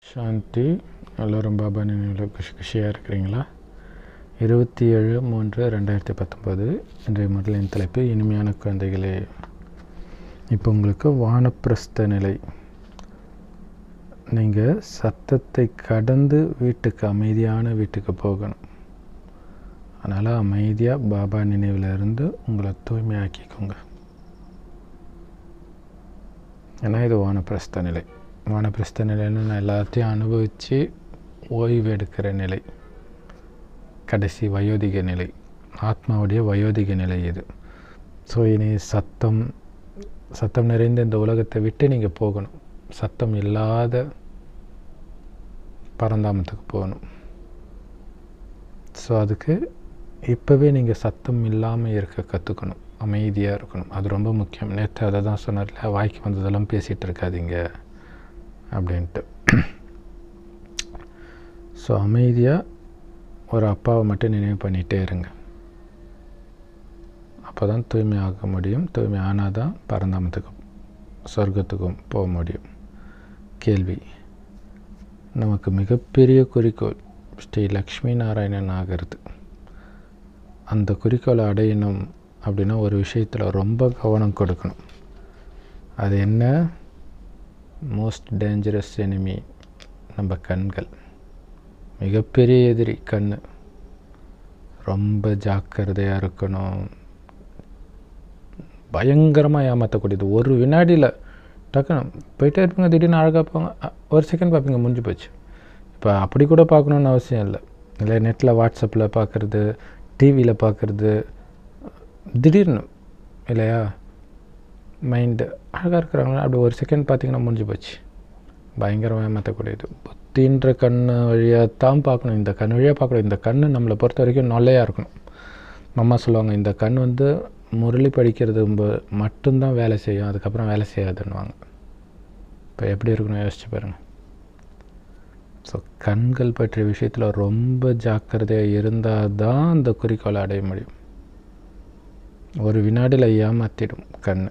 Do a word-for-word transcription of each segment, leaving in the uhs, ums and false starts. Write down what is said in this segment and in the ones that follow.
சாந்தி. எல்லோரும் பாபா நினைவில் குஷி குஷியாக இருக்கிறீங்களா? இருபத்தி ஏழு மூன்று ரெண்டாயிரத்தி பத்தொம்போது இன்றைய முதலின் தலைப்பு இனிமையான குழந்தைகளே. இப்போ உங்களுக்கு வானப்பிரஸ்த நிலை. நீங்கள் சத்தத்தை கடந்து வீட்டுக்கு, அமைதியான வீட்டுக்கு போகணும். அதனால் அமைதியாக பாபா நினைவில் இருந்து உங்களை தூய்மையாக்கிக்கோங்க. ஏன்னா இது வானப்பிரஸ்த நிலை. வானப்பிரஸ்த நிலைன்னு நான் எல்லாத்தையும் அனுபவித்து ஓய்வு எடுக்கிற நிலை, கடைசி வயோதிக நிலை, ஆத்மாவுடைய வயோதிக நிலை இது. ஸோ இனி சத்தம் சத்தம் நிறைந்த இந்த உலகத்தை விட்டு நீங்கள் போகணும். சத்தம் இல்லாத பரந்தாமத்துக்கு போகணும். ஸோ அதுக்கு இப்போவே நீங்கள் சத்தம் இல்லாமல் இருக்க கற்றுக்கணும், அமைதியாக இருக்கணும். அது ரொம்ப முக்கியம். நேற்று அதை தான் சொன்னார்ல, வாய்க்கு வந்ததெல்லாம் பேசிகிட்டு இருக்காதீங்க அப்படின்ட்டு. ஸோ அமைதியாக ஒரு அப்பாவை மட்டும் நினைவு பண்ணிகிட்டே இருங்க. அப்போ தான் தூய்மை ஆக முடியும். தூய்மை ஆனால் தான் பரந்தாமத்துக்கும் சொர்க்கத்துக்கும் போக முடியும். கேள்வி: நமக்கு மிகப்பெரிய குறிக்கோள் ஸ்ரீ லக்ஷ்மி நாராயணன் ஆகிறது. அந்த குறிக்கோளை அடையணும் அப்படின்னா ஒரு விஷயத்தில் ரொம்ப கவனம் கொடுக்கணும். அது என்ன? மோஸ்ட் டேஞ்சரஸ் எனிமி நம்ம கண்கள். மிகப்பெரிய எதிரி கண். ரொம்ப ஜாக்கிரதையாக இருக்கணும். பயங்கரமாக ஏமாற்றக்கூடியது. ஒரு வினாடியில் டக்குன்னு போயிட்டே இருப்பீங்க, திடீர்னு அழகாக போங்க, ஒரு செகண்ட் பார்ப்பீங்க, முடிஞ்சு போச்சு. இப்போ அப்படி கூட பார்க்கணுன்னு அவசியம் இல்லை. இல்லை நெட்டில் வாட்ஸ்அப்பில் பார்க்குறது, டிவியில் பார்க்குறது, திடீர்னு இல்லையா மைண்டு அழகாக இருக்கிறாங்களா, அப்படி ஒரு செகண்ட் பார்த்திங்கன்னா முடிஞ்சு போச்சு. பயங்கரமாக ஏமாற்றக்கூடியது. புத்தின்ற கண் வழியாக தான் பார்க்கணும். இந்த கண் வழியாக பார்க்கணும். இந்த கண் நம்மளை பொறுத்த வரைக்கும் நொல்லையாக இருக்கணும். அம்மா சொல்லுவாங்க, இந்த கண் வந்து முரளி படிக்கிறது மட்டும்தான் வேலை செய்யும், அதுக்கப்புறம் வேலை செய்யாதுன்னுவாங்க. இப்போ எப்படி இருக்கணும் யோசிச்சு பாருங்கள். ஸோ கண்கள் பற்றிய விஷயத்தில் ரொம்ப ஜாக்கிரதையாக இருந்தால் தான் அந்த குறிக்கோளை அடைய முடியும். ஒரு வினாடியில் ஏமாற்றிடும் கண்.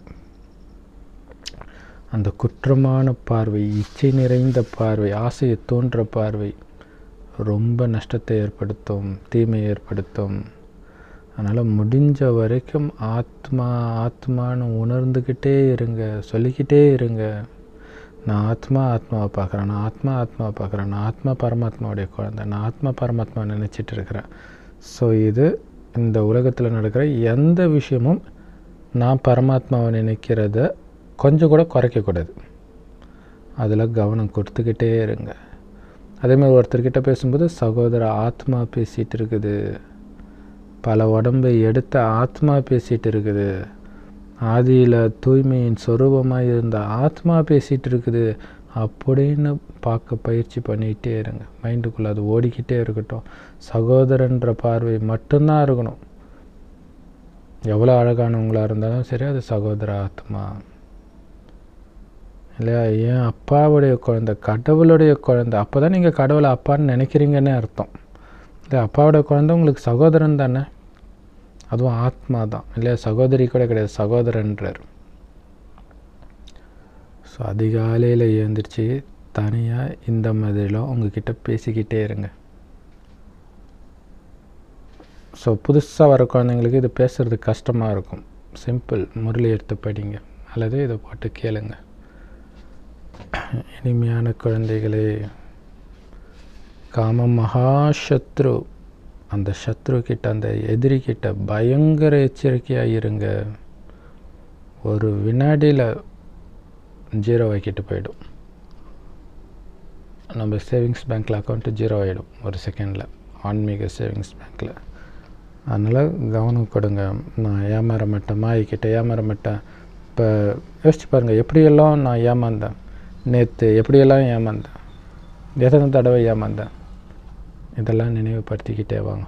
அந்த குற்றமான பார்வை, இச்சை நிறைந்த பார்வை, ஆசையை தோன்ற பார்வை ரொம்ப நஷ்டத்தை ஏற்படுத்தும், தீமை ஏற்படுத்தும். அதனால் முடிஞ்ச வரைக்கும் ஆத்மா ஆத்மான்னு உணர்ந்துக்கிட்டே இருங்க, சொல்லிக்கிட்டே இருங்க. நான் ஆத்மா ஆத்மாவை பார்க்குறேன், நான் ஆத்மா ஆத்மாவை பார்க்குறேன், நான் ஆத்மா பரமாத்மாவுடைய குழந்தை, நான் ஆத்மா பரமாத்மா நினச்சிட்டு இருக்கிறேன். ஸோ இது இந்த உலகத்தில் நடக்கிற எந்த விஷயமும் நான் பரமாத்மாவை நினைக்கிறத கொஞ்சம் கூட குறைக்கக்கூடாது. அதில் கவனம் கொடுத்துக்கிட்டே இருங்க. அதேமாதிரி ஒருத்தர்கிட்ட பேசும்போது, சகோதர ஆத்மா பேசிகிட்டு இருக்குது, பல உடம்பை எடுத்த ஆத்மா பேசிகிட்டு இருக்குது, ஆதியில் தூய்மையின் சொரூபமாக இருந்த ஆத்மா பேசிகிட்டு இருக்குது அப்படின்னு பார்க்க பயிற்சி பண்ணிக்கிட்டே இருங்க. மைண்டுக்குள்ளே அது ஓடிக்கிட்டே இருக்கட்டும். சகோதரன்ற பார்வை மட்டும்தான் இருக்கணும். எவ்வளோ அழகானவங்களாக இருந்தாலும் சரி, அது சகோதர ஆத்மா இல்லையா? ஏன் அப்பாவுடைய குழந்தை, கடவுளுடைய குழந்தை. அப்போ தான் நீங்கள் கடவுளை அப்பான்னு நினைக்கிறீங்கன்னு அர்த்தம். இல்லை, அப்பாவோட குழந்தை உங்களுக்கு சகோதரன் தானே, அதுவும் ஆத்மா தான் இல்லையா? சகோதரி கூட கிடையாது, சகோதரன்றார். ஸோ அதிகாலையில் எழுந்திரிச்சு தனியாக இந்த மாதிரிலாம் உங்ககிட்ட பேசிக்கிட்டே இருங்க. ஸோ புதுசாக வர குழந்தைங்களுக்கு இது பேசுகிறது கஷ்டமாக இருக்கும். சிம்பிள், முரளி எடுத்து படிங்க அல்லது இதை போட்டு கேளுங்க. இனிமையான குழந்தைகளே, காம மகாசத்ரு, அந்த சத்ரு கிட்ட, அந்த எதிரி கிட்ட பயங்கர எச்சரிக்கையாக இருங்க. ஒரு வினாடியில் ஜீரோ ஆக்கிட்டு போயிடும். நம்ம சேவிங்ஸ் பேங்க்கில் அக்கௌண்ட்டு ஜீரோ ஆகிடும் ஒரு செகண்டில், ஆன்மீக சேவிங்ஸ் பேங்க்கில். அதனால் கவனம் கொடுங்க. நான் ஏமாற மாட்டேன், மாயிக்கிட்ட ஏமாற மாட்டேன். இப்போ யோசிச்சு பாருங்கள், எப்படியெல்லாம் நான் ஏமாந்தேன், நேற்று எப்படியெல்லாம் ஏமாந்தேன், எத்தனை தடவை ஏமாந்தேன், இதெல்லாம் நினைவுபடுத்திக்கிட்டே வாங்க.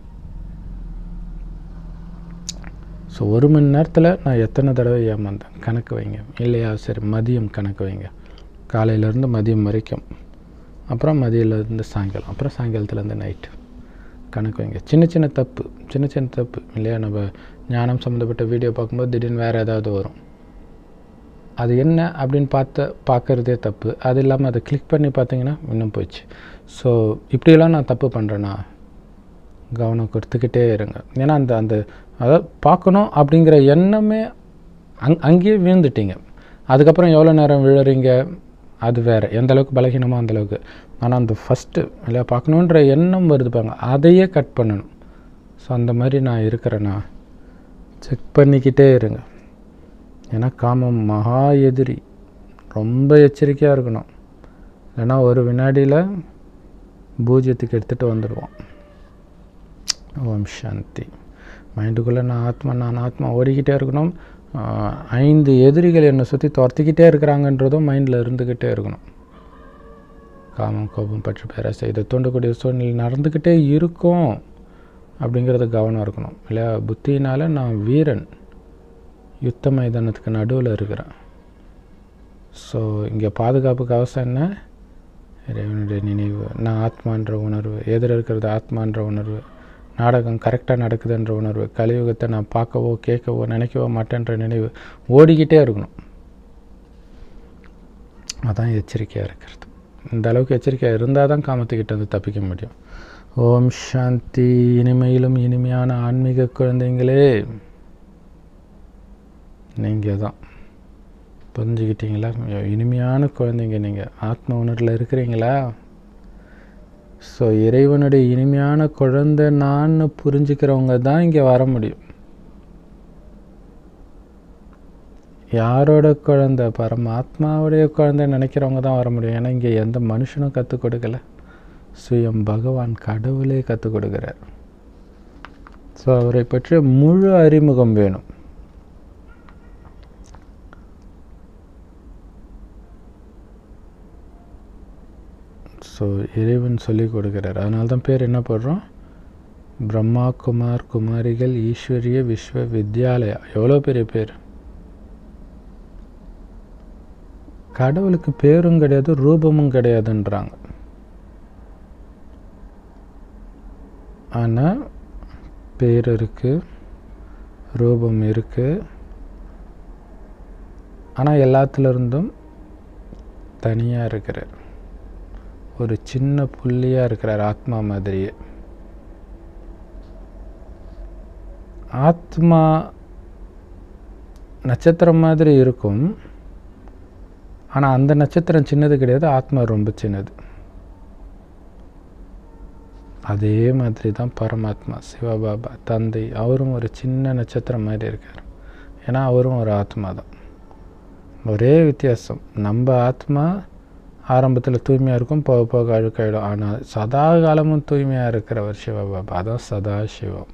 ஸோ ஒரு மணி நேரத்தில் நான் எத்தனை தடவை ஏமாந்தேன் கணக்கு வைங்க. இல்லையா? சரி, மதியம் கணக்கு வைங்க. காலையிலேருந்து மதியம் வரைக்கும், அப்புறம் மதியிலேருந்து சாயங்காலம், அப்புறம் சாயங்காலத்துலேருந்து நைட்டு கணக்கு வைங்க. சின்ன சின்ன தப்பு, சின்ன சின்ன தப்பு இல்லையா? நம்ம ஞானம் சம்மந்தப்பட்ட வீடியோ பார்க்கும்போது திடீர்னு வேறு ஏதாவது வரும். அது என்ன அப்படின்னு பார்த்து பார்க்குறதே தப்பு. அது இல்லாமல் அதை கிளிக் பண்ணி பார்த்தீங்கன்னா இன்னும் போயிடுச்சு. ஸோ இப்படியெல்லாம் நான் தப்பு பண்ணுறேன்னா கவனம் கொடுத்துக்கிட்டே இருங்க. ஏன்னா அந்த அந்த அதாவது பார்க்கணும் அப்படிங்கிற எண்ணமே அங் அங்கேயே விழுந்துட்டீங்க. அதுக்கப்புறம் எவ்வளோ நேரம் விழுறீங்க அது வேறு, எந்த அளவுக்கு பலகீனமோ அந்தளவுக்கு. ஆனால் அந்த ஃபஸ்ட்டு இல்லை பார்க்கணுன்ற எண்ணம் வருது பாருங்க, அதையே கட் பண்ணணும். ஸோ அந்த மாதிரி நான் இருக்கிறேன்னா செக் பண்ணிக்கிட்டே இருங்க. ஏன்னா காமம் மகா எதிரி, ரொம்ப எச்சரிக்கையாக இருக்கணும். இல்லைன்னா ஒரு வினாடியில் பூஜ்யத்துக்கு எடுத்துகிட்டு வந்துடுவோம். ஓம் சாந்தி. மைண்டுக்குள்ளே நான் ஆத்மா நான் ஆத்மா ஓடிக்கிட்டே இருக்கணும். ஐந்து எதிரிகள் என்னை சுற்றி துரத்திக்கிட்டே இருக்கிறாங்கன்றதும் மைண்டில் இருந்துக்கிட்டே இருக்கணும். காமம் கோபம் பற்று பேராசை இதை தூண்டக்கூடிய சூழ்நிலை நடந்துக்கிட்டே இருக்கும் அப்படிங்கிறது கவனம் இருக்கணும். இல்லையா? புத்தினால் நான் வீரன், யுத்த மைதானத்துக்கு நடுவில் இருக்கிறேன். ஸோ இங்கே பாதுகாப்புக்கு அவசியம் என்ன? இறைவனுடைய நினைவு, நான் ஆத்மான்ற உணர்வு, எதிர இருக்கிறது ஆத்மான்ற உணர்வு, நாடகம் கரெக்டாக நடக்குதுன்ற உணர்வு, கலியுகத்தை நான் பார்க்கவோ கேட்கவோ நினைக்கவோ மாட்டேன்ற நினைவு ஓடிக்கிட்டே இருக்கணும். அதான் எச்சரிக்கையாக இருக்கிறது. இந்த அளவுக்கு எச்சரிக்கையாக இருந்தால் தான் காமத்துக்கிட்ட வந்து தப்பிக்க முடியும். ஓம் சாந்தி. இனிமையிலும் இனிமையான ஆன்மீக குழந்தைங்களே, நீங்கள் தான் புரிஞ்சுக்கிட்டீங்களா? இனிமையான குழந்தைங்க நீங்கள் ஆத்ம உணர்வில் இருக்கிறீங்களா? ஸோ இறைவனுடைய இனிமையான குழந்தை நான் புரிஞ்சுக்கிறவங்க தான் இங்கே வர முடியும். யாரோட குழந்தை? பரமாத்மாவுடைய குழந்தை நினைக்கிறவங்க தான் வர முடியும். ஏன்னா இங்கே எந்த மனுஷனும் கற்றுக் கொடுக்கல, சுயம் பகவான் கடவுளே கற்றுக் கொடுக்குறார். ஸோ அவரை பற்றிய முழு அறிமுகம் வேணும். ஸோ இறைவன் சொல்லிக் கொடுக்குறார். அதனால தான் பேர் என்ன போடுறோம்? பிரம்மா குமார் குமாரிகள் ஈஸ்வரிய விஸ்வ வித்யாலயா. எவ்வளோ பெரிய பேர்! கடவுளுக்கு பேரும் கிடையாது, ரூபமும் கிடையாதுன்றாங்க. ஆனால் பேர் இருக்குது, ரூபம் இருக்குது. ஆனால் எல்லாத்துலேருந்தும் தனியாக இருக்கிறார். ஒரு சின்ன புள்ளியாக இருக்கிறார், ஆத்மா மாதிரியே. ஆத்மா நட்சத்திரம் மாதிரி இருக்கும், ஆனால் அந்த நட்சத்திரம் சின்னது கிடையாது, ஆத்மா ரொம்ப சின்னது. அதே மாதிரி தான் பரமாத்மா சிவபாபா தந்தை, அவரும் ஒரு சின்ன நட்சத்திரம் மாதிரி இருக்கார். ஏன்னா அவரும் ஒரு ஆத்மா தான். ஒரே வித்தியாசம், நம்ம ஆத்மா ஆரம்பத்தில் தூய்மையாக இருக்கும், போக போக அழுக்காயிடும். ஆனால் சதா காலமும் தூய்மையாக இருக்கிறவர் சிவபாபா, அதான் சதா சிவம்.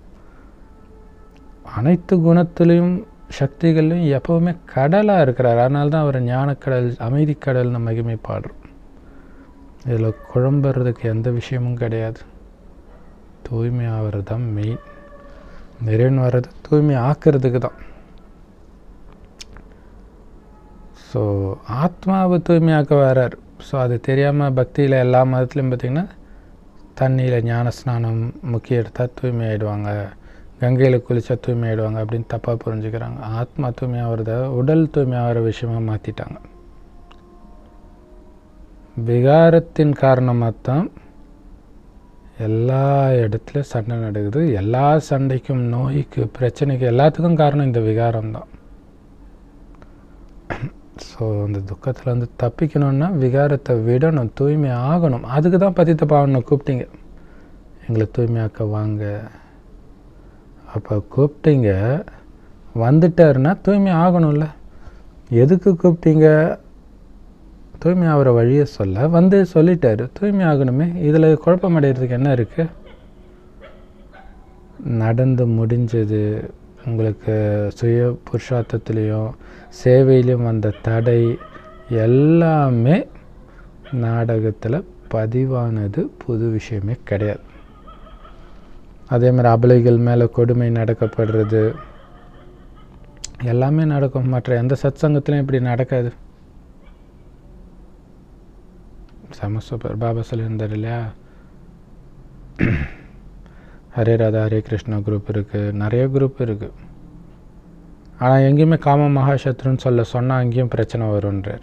அனைத்து குணத்திலையும் சக்திகள்லையும் எப்போவுமே கடலாக இருக்கிறார். அதனால தான் அவர் ஞானக்கடல், அமைதிக்கடல்னு மகிமை பாடுறோம். இதில் குழம்புறதுக்கு எந்த விஷயமும் கிடையாது. தூய்மை ஆகிறது தான் மெயின். நிறைவன் வர்றது தூய்மை ஆக்கிறதுக்கு தான். ஸோ ஆத்மாவை தூய்மையாக்க வர்றார். ஸோ அது தெரியாமல் பக்தியில் எல்லா மதத்துலையும் பார்த்திங்கன்னா தண்ணியில் ஞான ஸ்நானம் முக்கிய எடுத்தால் தூய்மை ஆகிடுவாங்க, கங்கையில் குளித்தா தூய்மை ஆகிடுவாங்க அப்படின்னு தப்பாக புரிஞ்சுக்கிறாங்க. ஆத்மா தூய்மையாகிறத உடல் தூய்மையாகிற விஷயமாக மாற்றிட்டாங்க. விகாரத்தின் காரணமாக தான் எல்லா இடத்துலையும் சண்டை நடக்குது. எல்லா சண்டைக்கும், நோய்க்கு, பிரச்சனைக்கு, எல்லாத்துக்கும் காரணம் இந்த விகாரம் தான். ஸோ அந்த துக்கத்தில் வந்து தப்பிக்கணுன்னா விகாரத்தை விடணும், தூய்மை ஆகணும். அதுக்கு தான் பதித்த பாவனை கூப்பிட்டீங்க, எங்களை தூய்மையாக்க வாங்க. அப்போ கூப்பிட்டீங்க, வந்துட்டாருன்னா தூய்மை ஆகணும்ல. எதுக்கு கூப்பிட்டீங்க? தூய்மை ஆகிற வழியை சொல்ல வந்து சொல்லிட்டாரு, தூய்மை ஆகணுமே. இதில் குழப்பம் அடைகிறதுக்கு என்ன இருக்குது? நடந்து முடிஞ்சது. உங்களுக்கு சுய புருஷார்த்தத்துலேயும் சேவையிலையும் வந்த தடை எல்லாமே நாடகத்தில் பதிவானது, புது விஷயமே கிடையாது. அதே மாதிரி அபலைகள் மேலே கொடுமை நடக்கப்படுறது எல்லாமே நடக்கும். மற்ற எந்த சத் சங்கத்திலையும் இப்படி நடக்காது. செம சூப்பர். பாபா சொல்லியிருந்தார் இல்லையா, ஹரே ராதா ஹரே கிருஷ்ணா குரூப் இருக்குது, நிறைய குரூப் இருக்குது. ஆனால் எங்கேயுமே காம மகாசத்ருன்னு சொல்ல சொன்னால் அங்கேயும் பிரச்சனை வருன்றார்.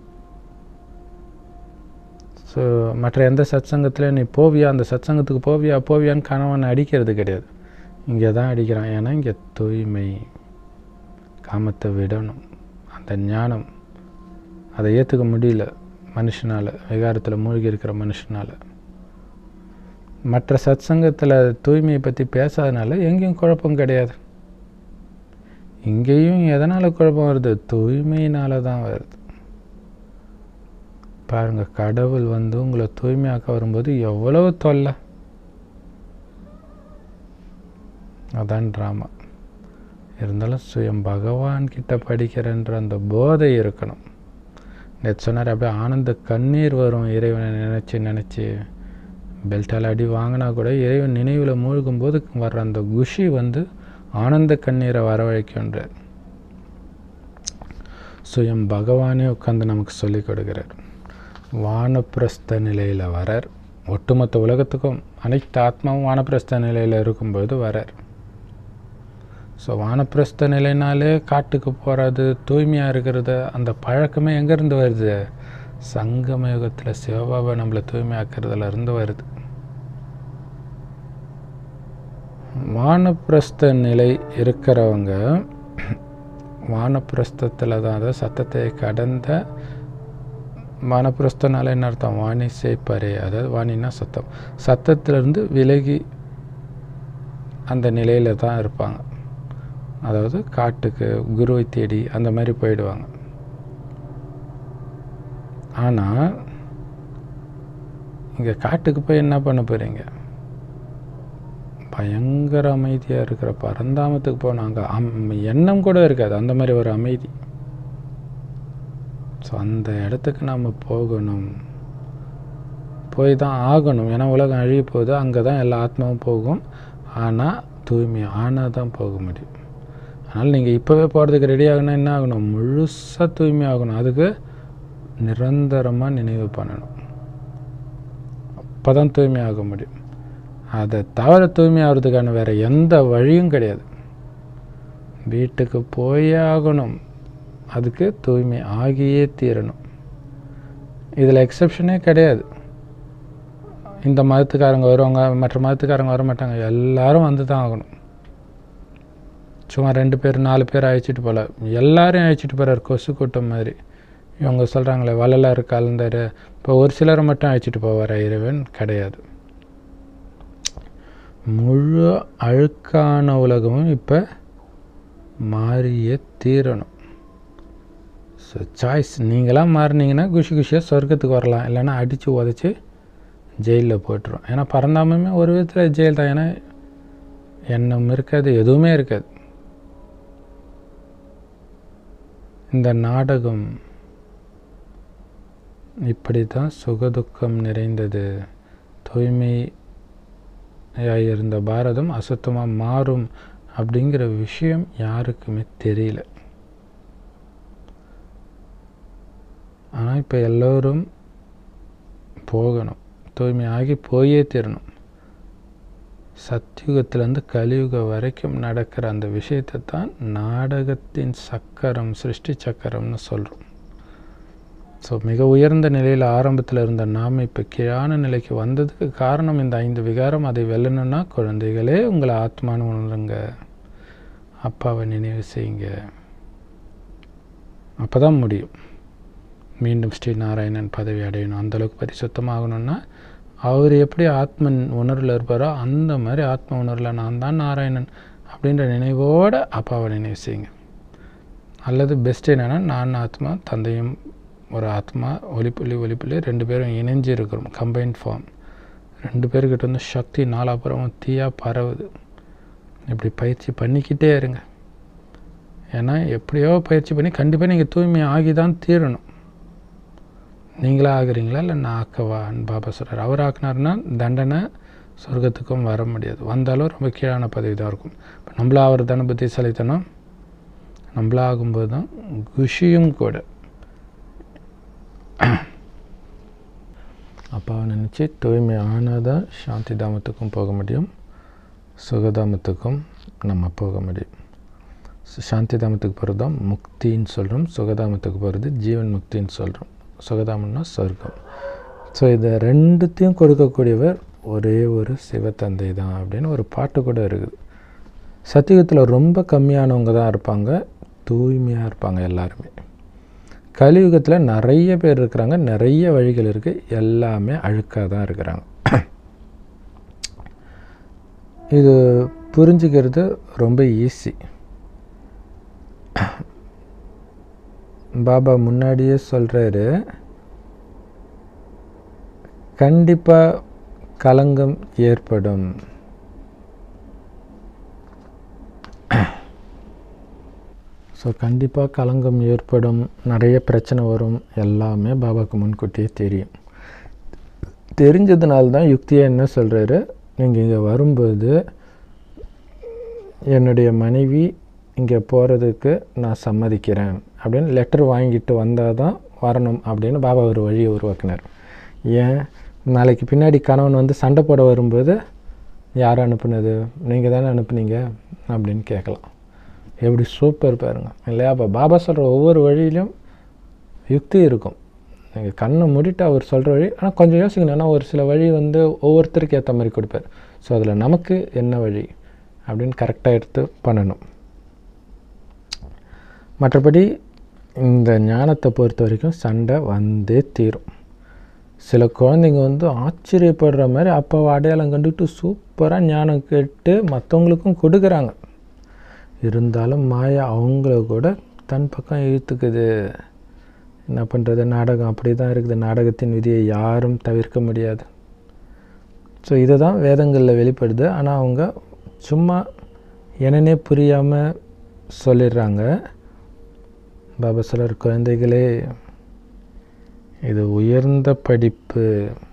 ஸோ மற்ற எந்த சத்சங்கத்தில் நீ போவியா, அந்த சத்சங்கத்துக்கு போவியா போவியான்னு கணவன் அடிக்கிறது கிடையாது. இங்கே தான் அடிக்கிறான். ஏன்னா இங்கே தூய்மை, காமத்தை விடணும். அந்த ஞானம் அதை ஏற்றுக்க முடியல மனுஷனால், விகாரத்தில் மூழ்கி இருக்கிற மனுஷனால். மற்ற சத்சங்கத்தில் தூய்மையை பற்றி பேசாதனால எங்கேயும் குழப்பம் கிடையாது. இங்கேயும் எதனால் குழப்பம் வருது? தூய்மையினால தான் வருது. பாருங்கள், கடவுள் வந்து உங்களை தூய்மையாக்க வரும்போது எவ்வளவு தொல்லை. அதான் ட்ராமா. இருந்தாலும் சுயம் பகவான் கிட்ட படிக்கிறன்ற அந்த போதை இருக்கணும். நேற்று சொன்னார், அப்படியே ஆனந்த கண்ணீர் வரும் இறைவனை நினச்சி நினச்சி. பெல்ட்டால் அடி வாங்கினா கூட இறைவன் நினைவில் மூழ்கும்போது வர்ற அந்த குஷி வந்து ஆனந்த கண்ணீரை வரவழைக்கின்றார். சுயம் பகவானே உட்காந்து நமக்கு சொல்லிக் கொடுக்கிறார். வானப்பிரஸ்த நிலையில் வரார். ஒட்டுமொத்த உலகத்துக்கும் அனைத்து ஆத்மாவும் வானப்பிரஸ்த நிலையில் இருக்கும்போது வரார். ஸோ வானப்பிரஸ்த நிலைனாலே காட்டுக்கு போகிறது, தூய்மையாக இருக்கிறது, அந்த பழக்கமே எங்கேருந்து வருது? சங்கம யுகத்தில் சிவபாபா நம்மளை தூய்மையாக்குறதுல இருந்து வருது. வானப்பிரஸ்த நிலை இருக்கிறவங்க வானப்பிரஸ்தத்தில் தான், அதாவது சத்தத்தை கடந்த வானப்பிரஸ்தனால என்ன அர்த்தம்? வாணி சேப்பரே, அதாவது வாணின்னா சத்தம், சத்தத்திலிருந்து விலகி அந்த நிலையில் தான் இருப்பாங்க. அதாவது காட்டுக்கு குருவை தேடி அந்த மாதிரி போயிடுவாங்க. ஆனால் இங்கே காட்டுக்கு போய் என்ன பண்ண போகிறீங்க? பயங்கர அமைதியாக இருக்கிற பரந்தாமத்துக்கு போனால் அங்கே அம் எண்ணம் கூட இருக்காது, அந்த மாதிரி ஒரு அமைதி. ஸோ அந்த இடத்துக்கு நாம் போகணும், போய் தான் ஆகணும். ஏன்னா உலகம் அழிய போகுது, அங்கே தான் எல்லா ஆத்மாவும் போகும். ஆனால் தூய்மை ஆனால் தான் போக முடியும். அதனால் நீங்கள் இப்போவே போகிறதுக்கு ரெடி ஆகணும். என்ன ஆகணும்? முழுசாக தூய்மை ஆகணும். அதுக்கு நிரந்தரமாக நினைவு பண்ணணும். அப்போ தான் தூய்மை ஆக முடியும். அதை தவிர தூய்மை ஆகிறதுக்கான வேறு எந்த வழியும் கிடையாது. வீட்டுக்கு போயே ஆகணும், அதுக்கு தூய்மை ஆகியே தீரணும். இதில் எக்ஸப்ஷனே கிடையாது. இந்த மதத்துக்காரங்க வருவாங்க, மற்ற மதத்துக்காரங்க வர மாட்டாங்க, எல்லோரும் வந்து தான் ஆகணும். சும்மா ரெண்டு பேர் நாலு பேர் அழைச்சிட்டு போகல, எல்லாரையும் அழைச்சிட்டு போகிறார், கொசு கூட்டம் மாதிரி. இவங்க சொல்கிறாங்களே வள்ளலார் கலந்தார், இப்போ ஒரு சிலரை மட்டும் அழைச்சிட்டு போவார் இறைவன் கிடையாது. முழு அழுக்கான உலகமும் இப்போ மாறியே தீரணும். So choice. நீங்களாம் மாறினீங்கன்னா குஷி குஷியாக சொர்க்கத்துக்கு வரலாம், இல்லைன்னா அடித்து உதச்சி ஜெயிலில் போய்ட்டுரும். ஏன்னா பரந்தாமமே ஒரு விதத்தில் ஜெயில் தான். ஏன்னா எண்ணம் இருக்காது, எதுவுமே இருக்காது. இந்த நாடகம் இப்படி தான் சுகதுக்கம் நிறைந்தது. தூய்மையாக இருந்த பாரதம் அசுத்தமாக மாறும் அப்படிங்கிற விஷயம் யாருக்குமே தெரியல. ஆனால் இப்போ எல்லோரும் போகணும், தூய்மையாகி போயே தீரணும். சத்தியுகத்திலேருந்து கலியுகம் வரைக்கும் நடக்கிற அந்த விஷயத்தை தான் நாடகத்தின் சக்கரம், சிருஷ்டி சக்கரம்னு சொல்கிறோம். ஸோ மிக உயர்ந்த நிலையில் ஆரம்பத்தில் இருந்த நாம் இப்போ கீழான நிலைக்கு வந்ததுக்கு காரணம் இந்த ஐந்து விகாரம். அதை வெல்லணுன்னா குழந்தைகளே உங்களை ஆத்மானு உணருங்க, அப்பாவை நினைவு செய்யுங்க, அப்போ தான் முடியும். மீண்டும் ஸ்ரீ நாராயணன் பதவி அடையணும், அந்தளவுக்கு பரிசுத்தமாகணும்னா அவர் எப்படி ஆத்ம உணர்வில் இருப்பாரோ அந்த மாதிரி ஆத்ம உணர்வில் நான் தான் நாராயணன் அப்படின்ற நினைவோடு அப்பாவை நினைவு செய்யுங்க. அல்லது பெஸ்ட் என்னென்னா, நான் ஆத்மா, தந்தையும் ஒரு ஆத்மா, ஒளிப்புள்ளி ஒளிப்புள்ளி ரெண்டு பேரும் இணைஞ்சு இருக்கிறோம், கம்பைன்ட் ஃபார்ம். ரெண்டு பேர்கிட்ட வந்து சக்தி நாலாப்புறமும் தீயாக பரவுது. இப்படி பயிற்சி பண்ணிக்கிட்டே இருங்க. ஏன்னா எப்படியோ பயிற்சி பண்ணி கண்டிப்பாக நீங்கள் தூய்மை ஆகி தான் தீரணும். நீங்களா ஆகுறீங்களா இல்லை நான் ஆக்கவான்னு பாபா சொல்கிறார். அவர் ஆக்கினார்னா தண்டனை, சொர்க்கத்துக்கும் வர முடியாது. வந்தாலும் ரொம்ப கீழான பதவி தான் இருக்கும். இப்போ நம்மளா அவர் தானே புத்திசாலித்தனம், நம்மளா ஆகும்போது தான் குஷியும் கூட. அப்பாவை நினச்சி தூய்மை ஆனால் தான் சாந்தி தாமத்துக்கும் போக முடியும், சுகதாமத்துக்கும் நம்ம போக முடியும். சாந்தி தாமத்துக்கு போகிறது தான் முக்தின்னு சொல்கிறோம், சுகதாமத்துக்கு போகிறது ஜீவன் முக்தின்னு சொல்கிறோம். சுகதாமம்னா சொர்க்கம். ஸோ இதை ரெண்டுத்தையும் கொடுக்கக்கூடியவர் ஒரே ஒரு சிவத்தந்தை தான் அப்படின்னு ஒரு பாட்டு கூட இருக்குது. சத்தியுகத்தில் ரொம்ப கம்மியானவங்க தான் இருப்பாங்க, தூய்மையாக இருப்பாங்க எல்லாருமே. கலியுகத்தில் நிறைய பேர் இருக்கிறாங்க, நிறைய வழிகள் இருக்குது, எல்லாமே அழுக்காக தான் இருக்கிறாங்க. இது புரிஞ்சுக்கிறது ரொம்ப ஈஸி. பாபா முன்னாடியே சொல்கிறாரு, கண்டிப்பாக கலங்கம் ஏற்படும். ஸோ கண்டிப்பாக கலங்கம் ஏற்படும், நிறைய பிரச்சனை வரும், எல்லாமே பாபாவுக்கு முன்கூட்டியே தெரியும். தெரிஞ்சதுனால்தான் யுக்தியாக என்ன சொல்கிறாரு, நீங்கள் இங்கே வரும்போது என்னுடைய மனைவி இங்கே போகிறதுக்கு நான் சம்மதிக்கிறேன் அப்படின்னு லெட்டர் வாங்கிட்டு வந்தால் தான் வரணும் அப்படின்னு பாபா ஒரு வழியை உருவாக்கினார். ஏன், நாளைக்கு பின்னாடி கணவன் வந்து சண்டை போட வரும்போது யார் அனுப்புனது, நீங்கள் தானே அனுப்புனீங்க அப்படின்னு கேட்கலாம். எப்படி சூப்பர் பாருங்கள் இல்லையா? அப்போ பாபா சொல்கிற ஒவ்வொரு வழியிலும் யுக்தி இருக்கும். நீங்கள் கண்ணை மூடிட்டு அவர் சொல்கிற வழி, ஆனால் கொஞ்சம் யோசிக்கணும். ஏன்னா ஒரு சில வழி வந்து ஒவ்வொருத்தருக்கு ஏற்ற மாதிரி கொடுப்பார். ஸோ அதில் நமக்கு என்ன வழி அப்படின்னு கரெக்டாக எடுத்து பண்ணணும். மற்றபடி இந்த ஞானத்தை பொறுத்த வரைக்கும் சண்டை வந்தே தீரும். சில குழந்தைங்க வந்து ஆச்சரியப்படுற மாதிரி அப்பாவை அடையாளம் கண்டுட்டு சூப்பராக ஞானம் கேட்டு மற்றவங்களுக்கும் கொடுக்குறாங்க. இருந்தாலும் மாயா அவங்கள கூட தன் பக்கம் இழுத்துக்குது. என்ன பண்ணுறது, நாடகம் அப்படி தான் இருக்குது. நாடகத்தின் விதியை யாரும் தவிர்க்க முடியாது. ஸோ இதை தான் வேதங்களில் வெளிப்படுது. ஆனால் அவங்க சும்மா என்னன்னே புரியாமல் சொல்லிடுறாங்க. பாபா சொல்றார், குழந்தைகளே, இது உயர்ந்த படிப்பு.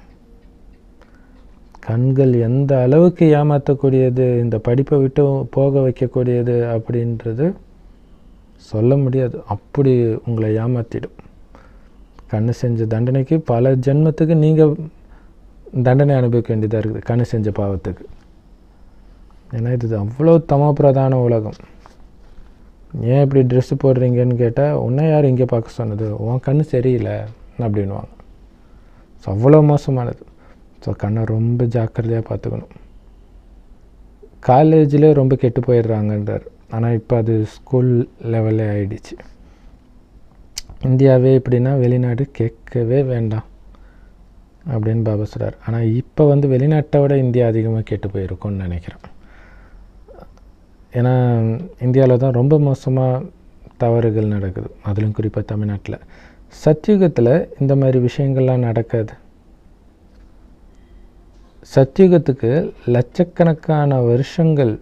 கண்கள் எந்த அளவுக்கு ஏமாற்றக்கூடியது, இந்த படிப்பை விட்டு போக வைக்கக்கூடியது அப்படின்றது சொல்ல முடியாது. அப்படி உங்களை ஏமாற்றிடும். கண்ணு செஞ்ச தண்டனைக்கு பல ஜென்மத்துக்கு நீங்கள் தண்டனை அனுபவிக்க வேண்டியதாக இருக்குது, கண்ணு செஞ்ச பாவத்துக்கு. ஏன்னா இது அவ்வளோ தமப்பிரதான உலகம். ஏன் இப்படி ட்ரெஸ்ஸு போடுறீங்கன்னு கேட்டால், உன்னை யார் இங்கே பார்க்க சொன்னது, உன் கண்ணு சரியில்லை அப்படின்வாங்க. ஸோ அவ்வளோ மோசமானது. ஸோ கண்ணை ரொம்ப ஜாக்கிரதையாக பார்த்துக்கணும். காலேஜில் ரொம்ப கெட்டு போயிடுறாங்கன்றார். ஆனால் இப்போ அது ஸ்கூல் லெவலே ஆகிடுச்சு. இந்தியாவே இப்படின்னா வெளிநாடு கேட்கவே வேண்டாம் அப்படின்னு பாபா சொல்கிறார். ஆனால் இப்போ வந்து வெளிநாட்டை விட இந்தியா அதிகமாக கெட்டு போயிருக்கும்னு நினைக்கிறேன். ஏன்னா இந்தியாவில் தான் ரொம்ப மோசமாக தவறுகள் நடக்குது, அதிலும் குறிப்பாக தமிழ்நாட்டில். சத்தியுகத்தில் இந்த மாதிரி விஷயங்கள்லாம் நடக்காது. சத்தியுகத்துக்கு லட்சக்கணக்கான வருஷங்கள்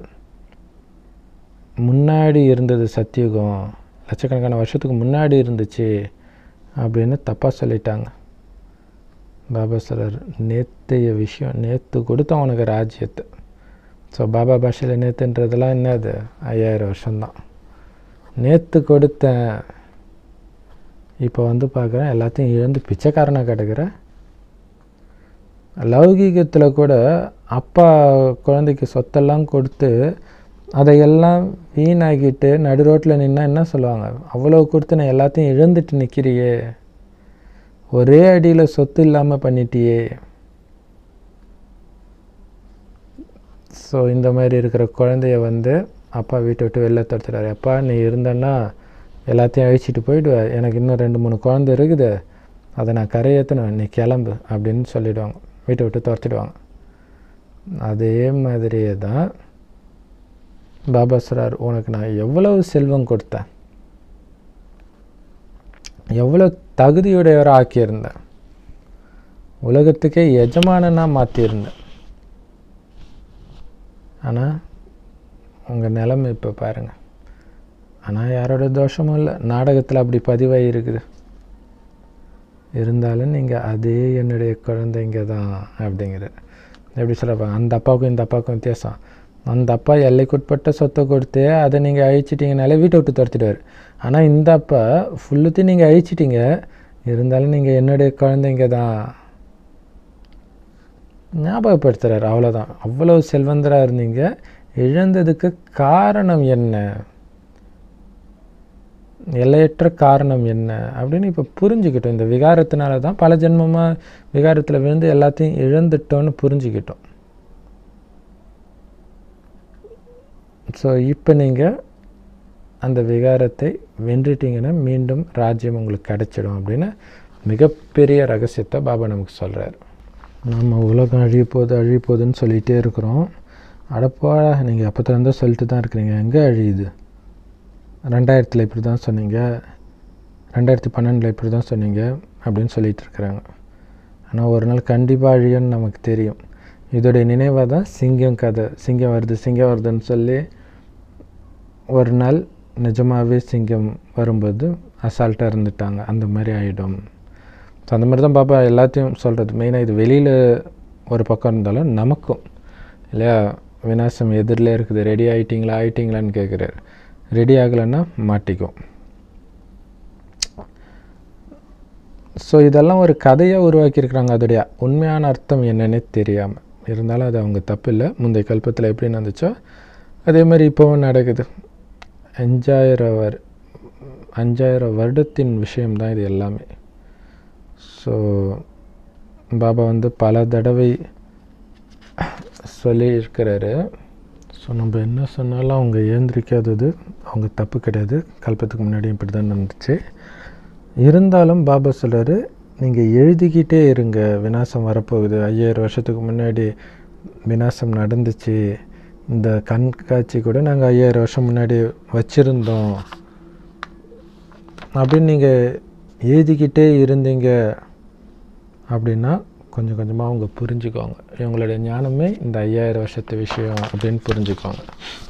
முன்னாடி இருந்தது. சத்தியுகம் லட்சக்கணக்கான வருஷத்துக்கு முன்னாடி இருந்துச்சு அப்படின்னு தப்பாக சொல்லிட்டாங்க. பாபா சொல்கிறார், நேற்றைய விஷயம், நேற்று கொடுத்தோம் உனக்கு ராஜ்யத்தை. ஸோ பாபா பாஷையில் நேற்றுன்றதெல்லாம் என்னது, ஐயாயிரம் வருஷம்தான். நேற்று கொடுத்தேன், இப்போ வந்து பார்க்குறேன் எல்லாத்தையும் இழந்து பிச்சைக்காரனாக கிடக்கிறேன். லௌகீகத்தில் கூட அப்பா குழந்தைக்கு சொத்தெல்லாம் கொடுத்து அதையெல்லாம் வீணாக்கிட்டு நடு ரோட்டில் நின்னா என்ன சொல்லுவாங்க, அவ்வளோ கொடுத்து நான் எல்லாத்தையும் இழந்துட்டு நிற்கிறியே, ஒரே அடியில் சொத்து இல்லாமல் பண்ணிட்டியே. ஸோ இந்த மாதிரி இருக்கிற குழந்தைய வந்து அப்பா வீட்டை விட்டு வெளில துரத்துறாரு. அப்பா நீ இருந்தேன்னா எல்லாத்தையும் அழிச்சிட்டு போயிடுவேன், எனக்கு இன்னும் ரெண்டு மூணு குழந்தை இருக்குது, அதை நான் கரையேற்றணும், நீ கிளம்பு அப்படின்னு சொல்லிவிடுவாங்க, வீட்டை விட்டு துரத்திடுவாங்க. அதே மாதிரியே தான் பாபா சொல்றார், உனக்கு நான் எவ்வளவு செல்வம் கொடுத்தேன், எவ்வளோ தகுதியுடையவராக ஆக்கியிருந்தேன், உலகத்துக்கே எஜமானனாக மாற்றியிருந்தேன். ஆனால் உங்கள் நிலைமை இப்போ பாருங்கள். ஆனால் யாரோட தோஷமும் இல்லை, நாடகத்தில் அப்படி பதிவாகி இருக்குது. இருந்தாலும் நீங்கள் அதே என்னுடைய குழந்தைங்க தான் அப்படிங்கிறது. எப்படி சொல்கிறப்பாங்க, அந்த அப்பாவுக்கும் இந்த அப்பாவுக்கும் வித்தியாசம். அந்த அப்பா எல்லைக்குட்பட்ட சொத்தை கொடுத்து அதை நீங்கள் அழிச்சிட்டிங்கனாலே வீட்டை விட்டு துரத்திடுவார். ஆனால் இந்த அப்பா ஃபுல்லுத்தையும் நீங்கள் அழிச்சிட்டிங்க, இருந்தாலும் நீங்கள் என்னுடைய குழந்தைங்க தான் ஞாபகப்படுத்துகிறார். அவ்வளோதான். அவ்வளோ செல்வந்தராக இருந்தீங்க, இழந்ததுக்கு காரணம் என்ன? எல்லையற்ற காரணம் என்ன அப்படின்னு இப்போ புரிஞ்சுக்கிட்டோம். இந்த விகாரத்தினால தான் பல ஜென்மமாக விகாரத்தில் விழுந்து எல்லாத்தையும் இழந்துட்டோன்னு புரிஞ்சுக்கிட்டோம். ஸோ இப்போ நீங்கள் அந்த விகாரத்தை வென்றுட்டிங்கன்னா மீண்டும் ராஜ்யம் உங்களுக்கு கிடைச்சிடும் அப்படின்னு மிகப்பெரிய ரகசியத்தை பாபா நமக்கு சொல்கிறார். நம்ம உலகம் அழிய போகுது அழிய போகுதுன்னு சொல்லிகிட்டே இருக்கிறோம். அடப்பா, நீங்கள் அப்போ தான் சொல்லிட்டு தான் இருக்கிறீங்க. எங்கே அழியுது? ரெண்டாயிரத்தில் இப்படி தான் சொன்னீங்க, ரெண்டாயிரத்தி பன்னெண்டில் இப்படி தான் சொன்னீங்க அப்படின்னு சொல்லிகிட்டு இருக்கிறாங்க. ஆனால் ஒரு நாள் கண்டிப்பாக அழியும்னு நமக்கு தெரியும். இதோடைய நினைவாக தான் சிங்கம் கதை. சிங்கம் வருது சிங்கம் வருதுன்னு சொல்லி ஒரு நாள் நிஜமாகவே சிங்கம் வரும்போது அசால்ட்டாக இருந்துட்டாங்க. அந்த மாதிரி ஆகிடும். ஸோ அந்த மாதிரி தான் பாபா எல்லாத்தையும் சொல்கிறது. மெயினாக இது வெளியில் ஒரு பக்கம் இருந்தாலும் நமக்கும் இல்லையா, விநாசம் எதிரில் இருக்குது. ரெடி ஆகிட்டிங்களா ஆகிட்டிங்களான்னு கேட்குறாரு. ரெடி ஆகலைன்னா மாட்டிக்கும். ஸோ இதெல்லாம் ஒரு கதையாக உருவாக்கியிருக்கிறாங்க. அதோடைய உண்மையான அர்த்தம் என்னன்னே தெரியாமல் இருந்தாலும் அது அவங்க தப்பு இல்லை. முந்தைய கல்பத்தில் எப்படி நடந்துச்சோ அதே மாதிரி இப்போவும் நடக்குது. அஞ்சாயிரம் வர் அஞ்சாயிரம் வருடத்தின் விஷயம்தான் இது எல்லாமே. ஸோ பாபா வந்து பல தடவை சொல்லியிருக்கிறாரு. ஸோ நம்ம என்ன சொன்னாலும் அவங்க ஏந்திரிக்காதது அவங்க தப்பு கிடையாது. கல்பத்துக்கு முன்னாடி இப்படி தான் நடந்துச்சு. இருந்தாலும் பாபா சொல்கிறாரு, நீங்கள் எழுதிக்கிட்டே இருங்க, விநாசம் வரப்போகுது. ஐயாயிரம் வருஷத்துக்கு முன்னாடி விநாசம் நடந்துச்சு. இந்த கண்காட்சி கூட நாங்கள் ஐயாயிரம் வருஷம் முன்னாடி வச்சுருந்தோம் அப்படின்னு நீங்கள் எழுதிக்கிட்டே இருந்தீங்க அப்படின்னா கொஞ்சம் கொஞ்சமாக அவங்க புரிஞ்சுக்குவாங்க. இவங்களுடைய ஞானமே இந்த ஐயாயிரம் வருஷத்து விஷயம் அப்படின்னு புரிஞ்சுக்குவாங்க.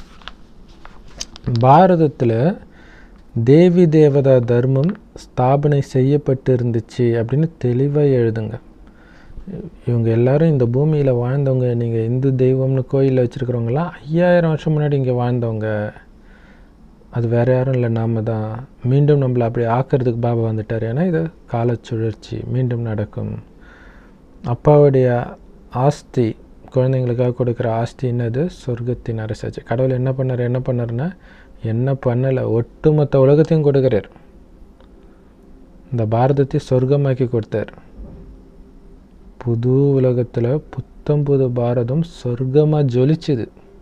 பாரதத்தில் தேவி தேவதா தர்மம் ஸ்தாபனை செய்யப்பட்டு இருந்துச்சு அப்படின்னு தெளிவாக எழுதுங்க. இவங்க எல்லோரும் இந்த பூமியில் வாழ்ந்தவங்க. நீங்கள் இந்து தெய்வம்னு கோயிலில் வச்சுருக்கிறவங்களாம் ஐயாயிரம் வருஷம் முன்னாடி இங்கே வாழ்ந்தவங்க. அது வேறு யாரும் இல்லை, நாம் தான். மீண்டும் நம்மளை அப்படி ஆக்கிறதுக்கு பாபா வந்துட்டார். ஏன்னா இது காலச்சுழற்சி மீண்டும் நடக்கும். அப்பாவுடைய ஆஸ்தி, குழந்தைங்களுக்காக கொடுக்குற ஆஸ்தி என்னது? சொர்க்கத்தின் அரசாட்சி. கடவுள் என்ன பண்ணார் என்ன பண்ணார்னா என்ன பண்ணலை, ஒட்டுமொத்த உலகத்தையும் கொடுக்குறார். இந்த பாரதத்தை சொர்க்கமாக்கி கொடுத்தார். புது உலகத்தில் புத்தம் புது பாரதம் சொர்க்கமாக ஜொலிச்சுது.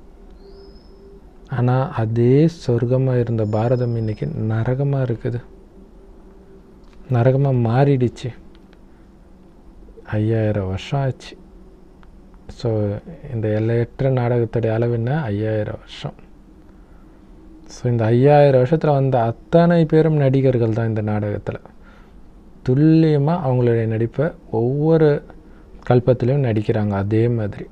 ஆனால் அதே சொர்க்கமாக இருந்த பாரதம் இன்றைக்கி நரகமாக இருக்குது, நரகமாக மாறிடுச்சு. ஐயாயிரம் வருஷம் ஆச்சு. ஸோ இந்த எல்லையற்ற நாடகத்துடைய அளவு என்ன? ஐயாயிரம் வருஷம். ஸோ இந்த ஐயாயிரம் வருஷத்தில் வந்த அத்தனை பேரும் நடிகர்கள் தான் இந்த நாடகத்தில். துல்லியமாக அவங்களுடைய நடிப்பை ஒவ்வொரு கல்பத்திலையும் நடிக்கிறாங்க அதே மாதிரி.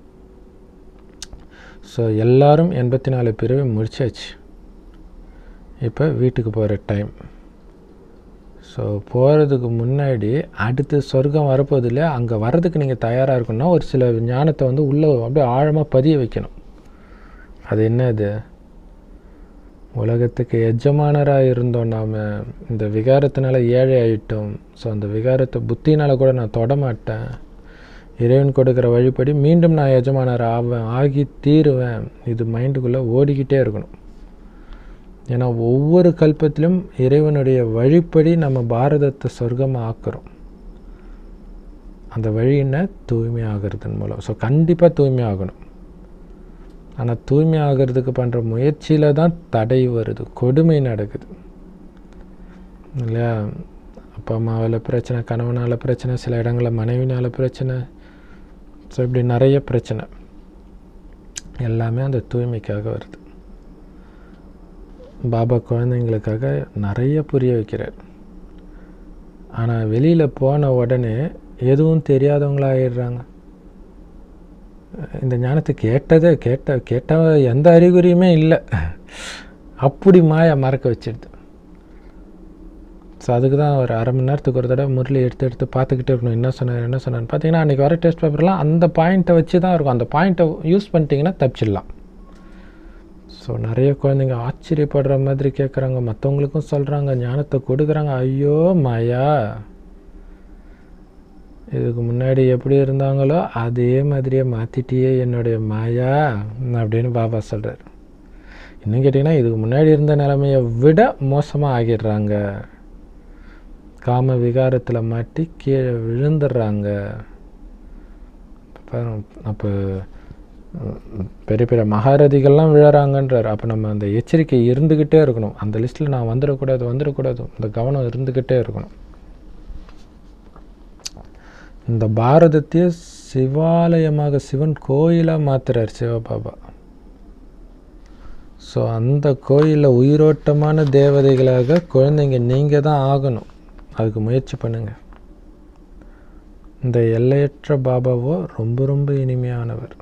ஸோ எல்லோரும் எண்பத்தி நாலு பிறவி முடிச்சாச்சு. இப்போ வீட்டுக்கு போகிற டைம். ஸோ போகிறதுக்கு முன்னாடி அடுத்து சொர்க்கம் வரப்போது இல்லையா, அங்கே வர்றதுக்கு நீங்கள் தயாராக இருக்கணும்னா ஒரு சில ஞானத்தை வந்து உள்ளே அப்படியே ஆழமாக பதிய வைக்கணும். அது என்னது? உலகத்துக்கு எஜமானராக இருந்தோம் நாம். இந்த விகாரத்தினால ஏழை ஆகிட்டோம். ஸோ அந்த விகாரத்தை புத்தினால் கூட நான் தொடமாட்டேன். இறைவன் கொடுக்குற வழிப்படி மீண்டும் நான் எஜமானர் ஆவேன், ஆகி தீருவேன். இது மைண்டுக்குள்ளே ஓடிக்கிட்டே இருக்கணும். ஏன்னா ஒவ்வொரு கல்பத்திலும் இறைவனுடைய வழிப்படி நம்ம பாரதத்தை சொர்க்கமாக ஆக்குறோம். அந்த வழி என்ன? தூய்மை ஆகிறதன் மூலம். ஸோ கண்டிப்பாக தூய்மை ஆகணும். ஆனால் தூய்மை ஆகிறதுக்கு பண்ணுற முயற்சியில் தான் தடை வருது, கொடுமை நடக்குது இல்லையா? அப்பா அம்மாவில் பிரச்சனை, கணவனால் பிரச்சனை, சில இடங்களில் மனைவினால் பிரச்சனை. ஸோ இப்படி நிறைய பிரச்சனை எல்லாமே அந்த தூய்மைக்காக வருது. பாபா குழந்தைங்களுக்காக நிறைய புரிய வைக்கிறார். ஆனால் வெளியில் போன உடனே எதுவும் தெரியாதவங்களாகிடுறாங்க. இந்த ஞானத்தை கேட்டதே கேட்ட கேட்ட எந்த அறிகுறியுமே இல்லை, அப்படி மாயா மறக்க வச்சிடுது. ஸோ அதுக்கு தான் ஒரு அரை மணி நேரத்துக்கு ஒரு தடவை முரளி எடுத்து எடுத்து பார்த்துக்கிட்டே இருக்கணும். என்ன சொன்னார் என்ன சொன்னான்னு பார்த்தீங்கன்னா அன்றைக்கி வர டெஸ்ட் பேப்பர்லாம் அந்த பாயிண்ட்டை வச்சு தான் இருக்கும். அந்த பாயிண்ட்டை யூஸ் பண்ணிட்டீங்கன்னா தப்பிச்சிடலாம். ஸோ நிறைய குழந்தைங்க ஆச்சரியப்படுற மாதிரி கேட்குறாங்க, மற்றவங்களுக்கும் சொல்கிறாங்க, ஞானத்தை கொடுக்குறாங்க. ஐயோ மாயா, இதுக்கு முன்னாடி எப்படி இருந்தாங்களோ அதே மாதிரியே மாற்றிட்டியே என்னுடைய மாயா அப்படின்னு பாபா சொல்கிறார். இன்னும் கேட்டிங்கன்னா இதுக்கு முன்னாடி இருந்த நிலைமையை விட மோசமாக ஆகிடுறாங்க. காம விகாரத்தில் மாட்டி கீழே விழுந்துடுறாங்க. அப்போ பெரிய பெரிய மகாரதிகள்லாம் விழறாங்கன்றார். அப்போ நம்ம அந்த எச்சரிக்கை இருந்துக்கிட்டே இருக்கணும். அந்த லிஸ்ட்டில் நான் வந்துடக்கூடாது வந்துடக்கூடாது இந்த கவனம் இருந்துக்கிட்டே இருக்கணும். இந்த பாரதத்தையே சிவாலயமாக சிவன் கோயிலாக மாற்றுறார் சிவபாபா. ஸோ அந்த கோயிலில் உயிரோட்டமான தேவதைகளாக குழந்தைங்க நீங்கள் தான் ஆகணும். அதுக்கு முயற்சி பண்ணுங்கள். இந்த எல்லையற்ற பாபாவோ ரொம்ப ரொம்ப இனிமையானவர்.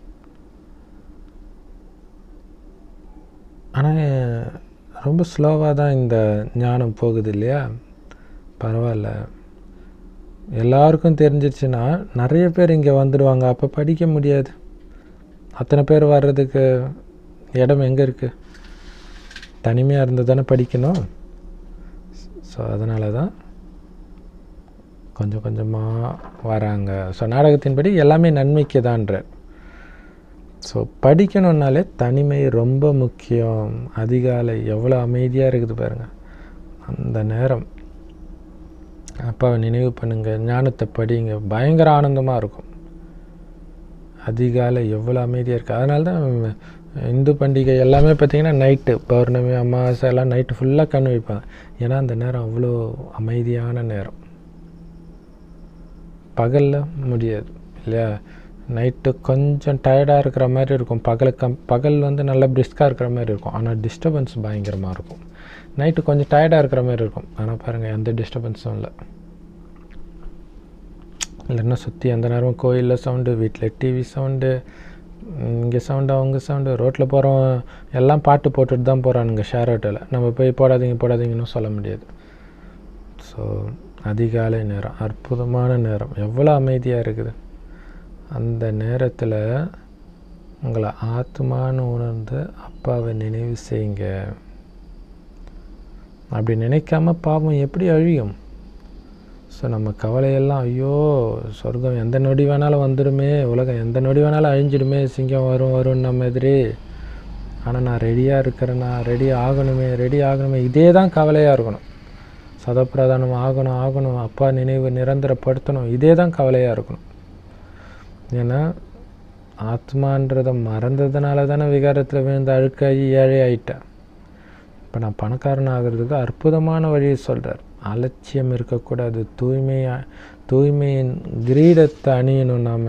ஆனால் ரொம்ப ஸ்லோவாக தான் இந்த ஞானம் போகுது இல்லையா? பரவாயில்ல, எல்லாருக்கும் தெரிஞ்சிருச்சுன்னா நிறைய பேர் இங்கே வந்துடுவாங்க. அப்போ படிக்க முடியாது. அத்தனை பேர் வர்றதுக்கு இடம் எங்கே இருக்குது? தனிமையாக இருந்து தானே படிக்கணும். ஸோ அதனால தான் கொஞ்சம் கொஞ்சமாக வராங்க. ஸோ நாடகத்தின்படி எல்லாமே நன்மைக்கு தான்றார். ஸோ படிக்கணுன்னாலே தனிமை ரொம்ப முக்கியம். அதிகாலை எவ்வளோ அமைதியாக இருக்குது பாருங்கள். அந்த நேரம் அப்பாவை நினைவு பண்ணுங்கள், ஞானத்தை படிங்க, பயங்கர ஆனந்தமாக இருக்கும். அதிகாலை எவ்வளோ அமைதியாக இருக்குது. அதனால தான் இந்து பண்டிகை எல்லாமே பார்த்திங்கன்னா நைட்டு, பௌர்ணமி அமாவாசை எல்லாம் நைட்டு ஃபுல்லாக கண் வைப்பாங்க. ஏன்னா அந்த நேரம் அவ்வளோ அமைதியான நேரம். பகலில் முடியாது இல்லையா? நைட்டு கொஞ்சம் டயர்டாக இருக்கிற மாதிரி இருக்கும். பகல் கம் பகல் வந்து நல்லா பிரிஸ்காக இருக்கிற மாதிரி இருக்கும். ஆனால் டிஸ்டர்பன்ஸ் பயங்கரமாக இருக்கும். நைட்டு கொஞ்சம் டயர்டாக இருக்கிற மாதிரி இருக்கும். ஆனால் பாருங்கள், எந்த டிஸ்டர்பன்ஸும் இல்லை. இல்லைன்னா சுற்றி எந்த நேரமும் கோயிலில் சவுண்டு, வீட்டில் டிவி சவுண்டு, இங்கே சவுண்டு அவங்க சவுண்டு, ரோட்டில் போகிறோம் எல்லாம் பாட்டு போட்டுட்டு தான் போகிறானுங்க ஷேர் ஆட்டோவில். நம்ம போய் போடாதீங்க போடாதீங்கன்னு சொல்ல முடியாது. ஸோ அதிகாலை நேரம் அற்புதமான நேரம், எவ்வளோ அமைதியாக இருக்குது. அந்த நேரத்தில் உங்களை ஆத்மான்னு உணர்ந்து அப்பாவை நினைவு செய்யுங்க. அப்படி நினைக்காம பாவம் எப்படி அழியும்? ஸோ நம்ம கவலையெல்லாம், ஐயோ சொர்க்கம் எந்த நொடி வேணாலும் வந்துடுமே, உலகம் எந்த நொடி வேணாலும் அழிஞ்சிடுமே, சிங்கம் வரும் வரும்ன மாதிரி. ஆனால் நான் ரெடியாக இருக்கிறேன்னா, ரெடி ஆகணுமே ரெடி ஆகணுமே இதே தான் கவலையாக இருக்கணும். சதப்பிரதானம் ஆகணும் ஆகணும் அப்பா நினைவு நிரந்தரப்படுத்தணும், இதே தான் கவலையாக இருக்கணும். ஏன்னா ஆத்மான்றதை மறந்ததுனால தானே விகாரத்தில் விழுந்து அழுக்காகி ஏழை ஆகிட்டேன். இப்போ நான் பணக்காரன் ஆகிறதுக்கு அற்புதமான வழியை சொல்கிறார். அலட்சியம் இருக்கக்கூடாது. தூய்மையா தூய்மையின் கிரீடத்தை அணியணும். நாம்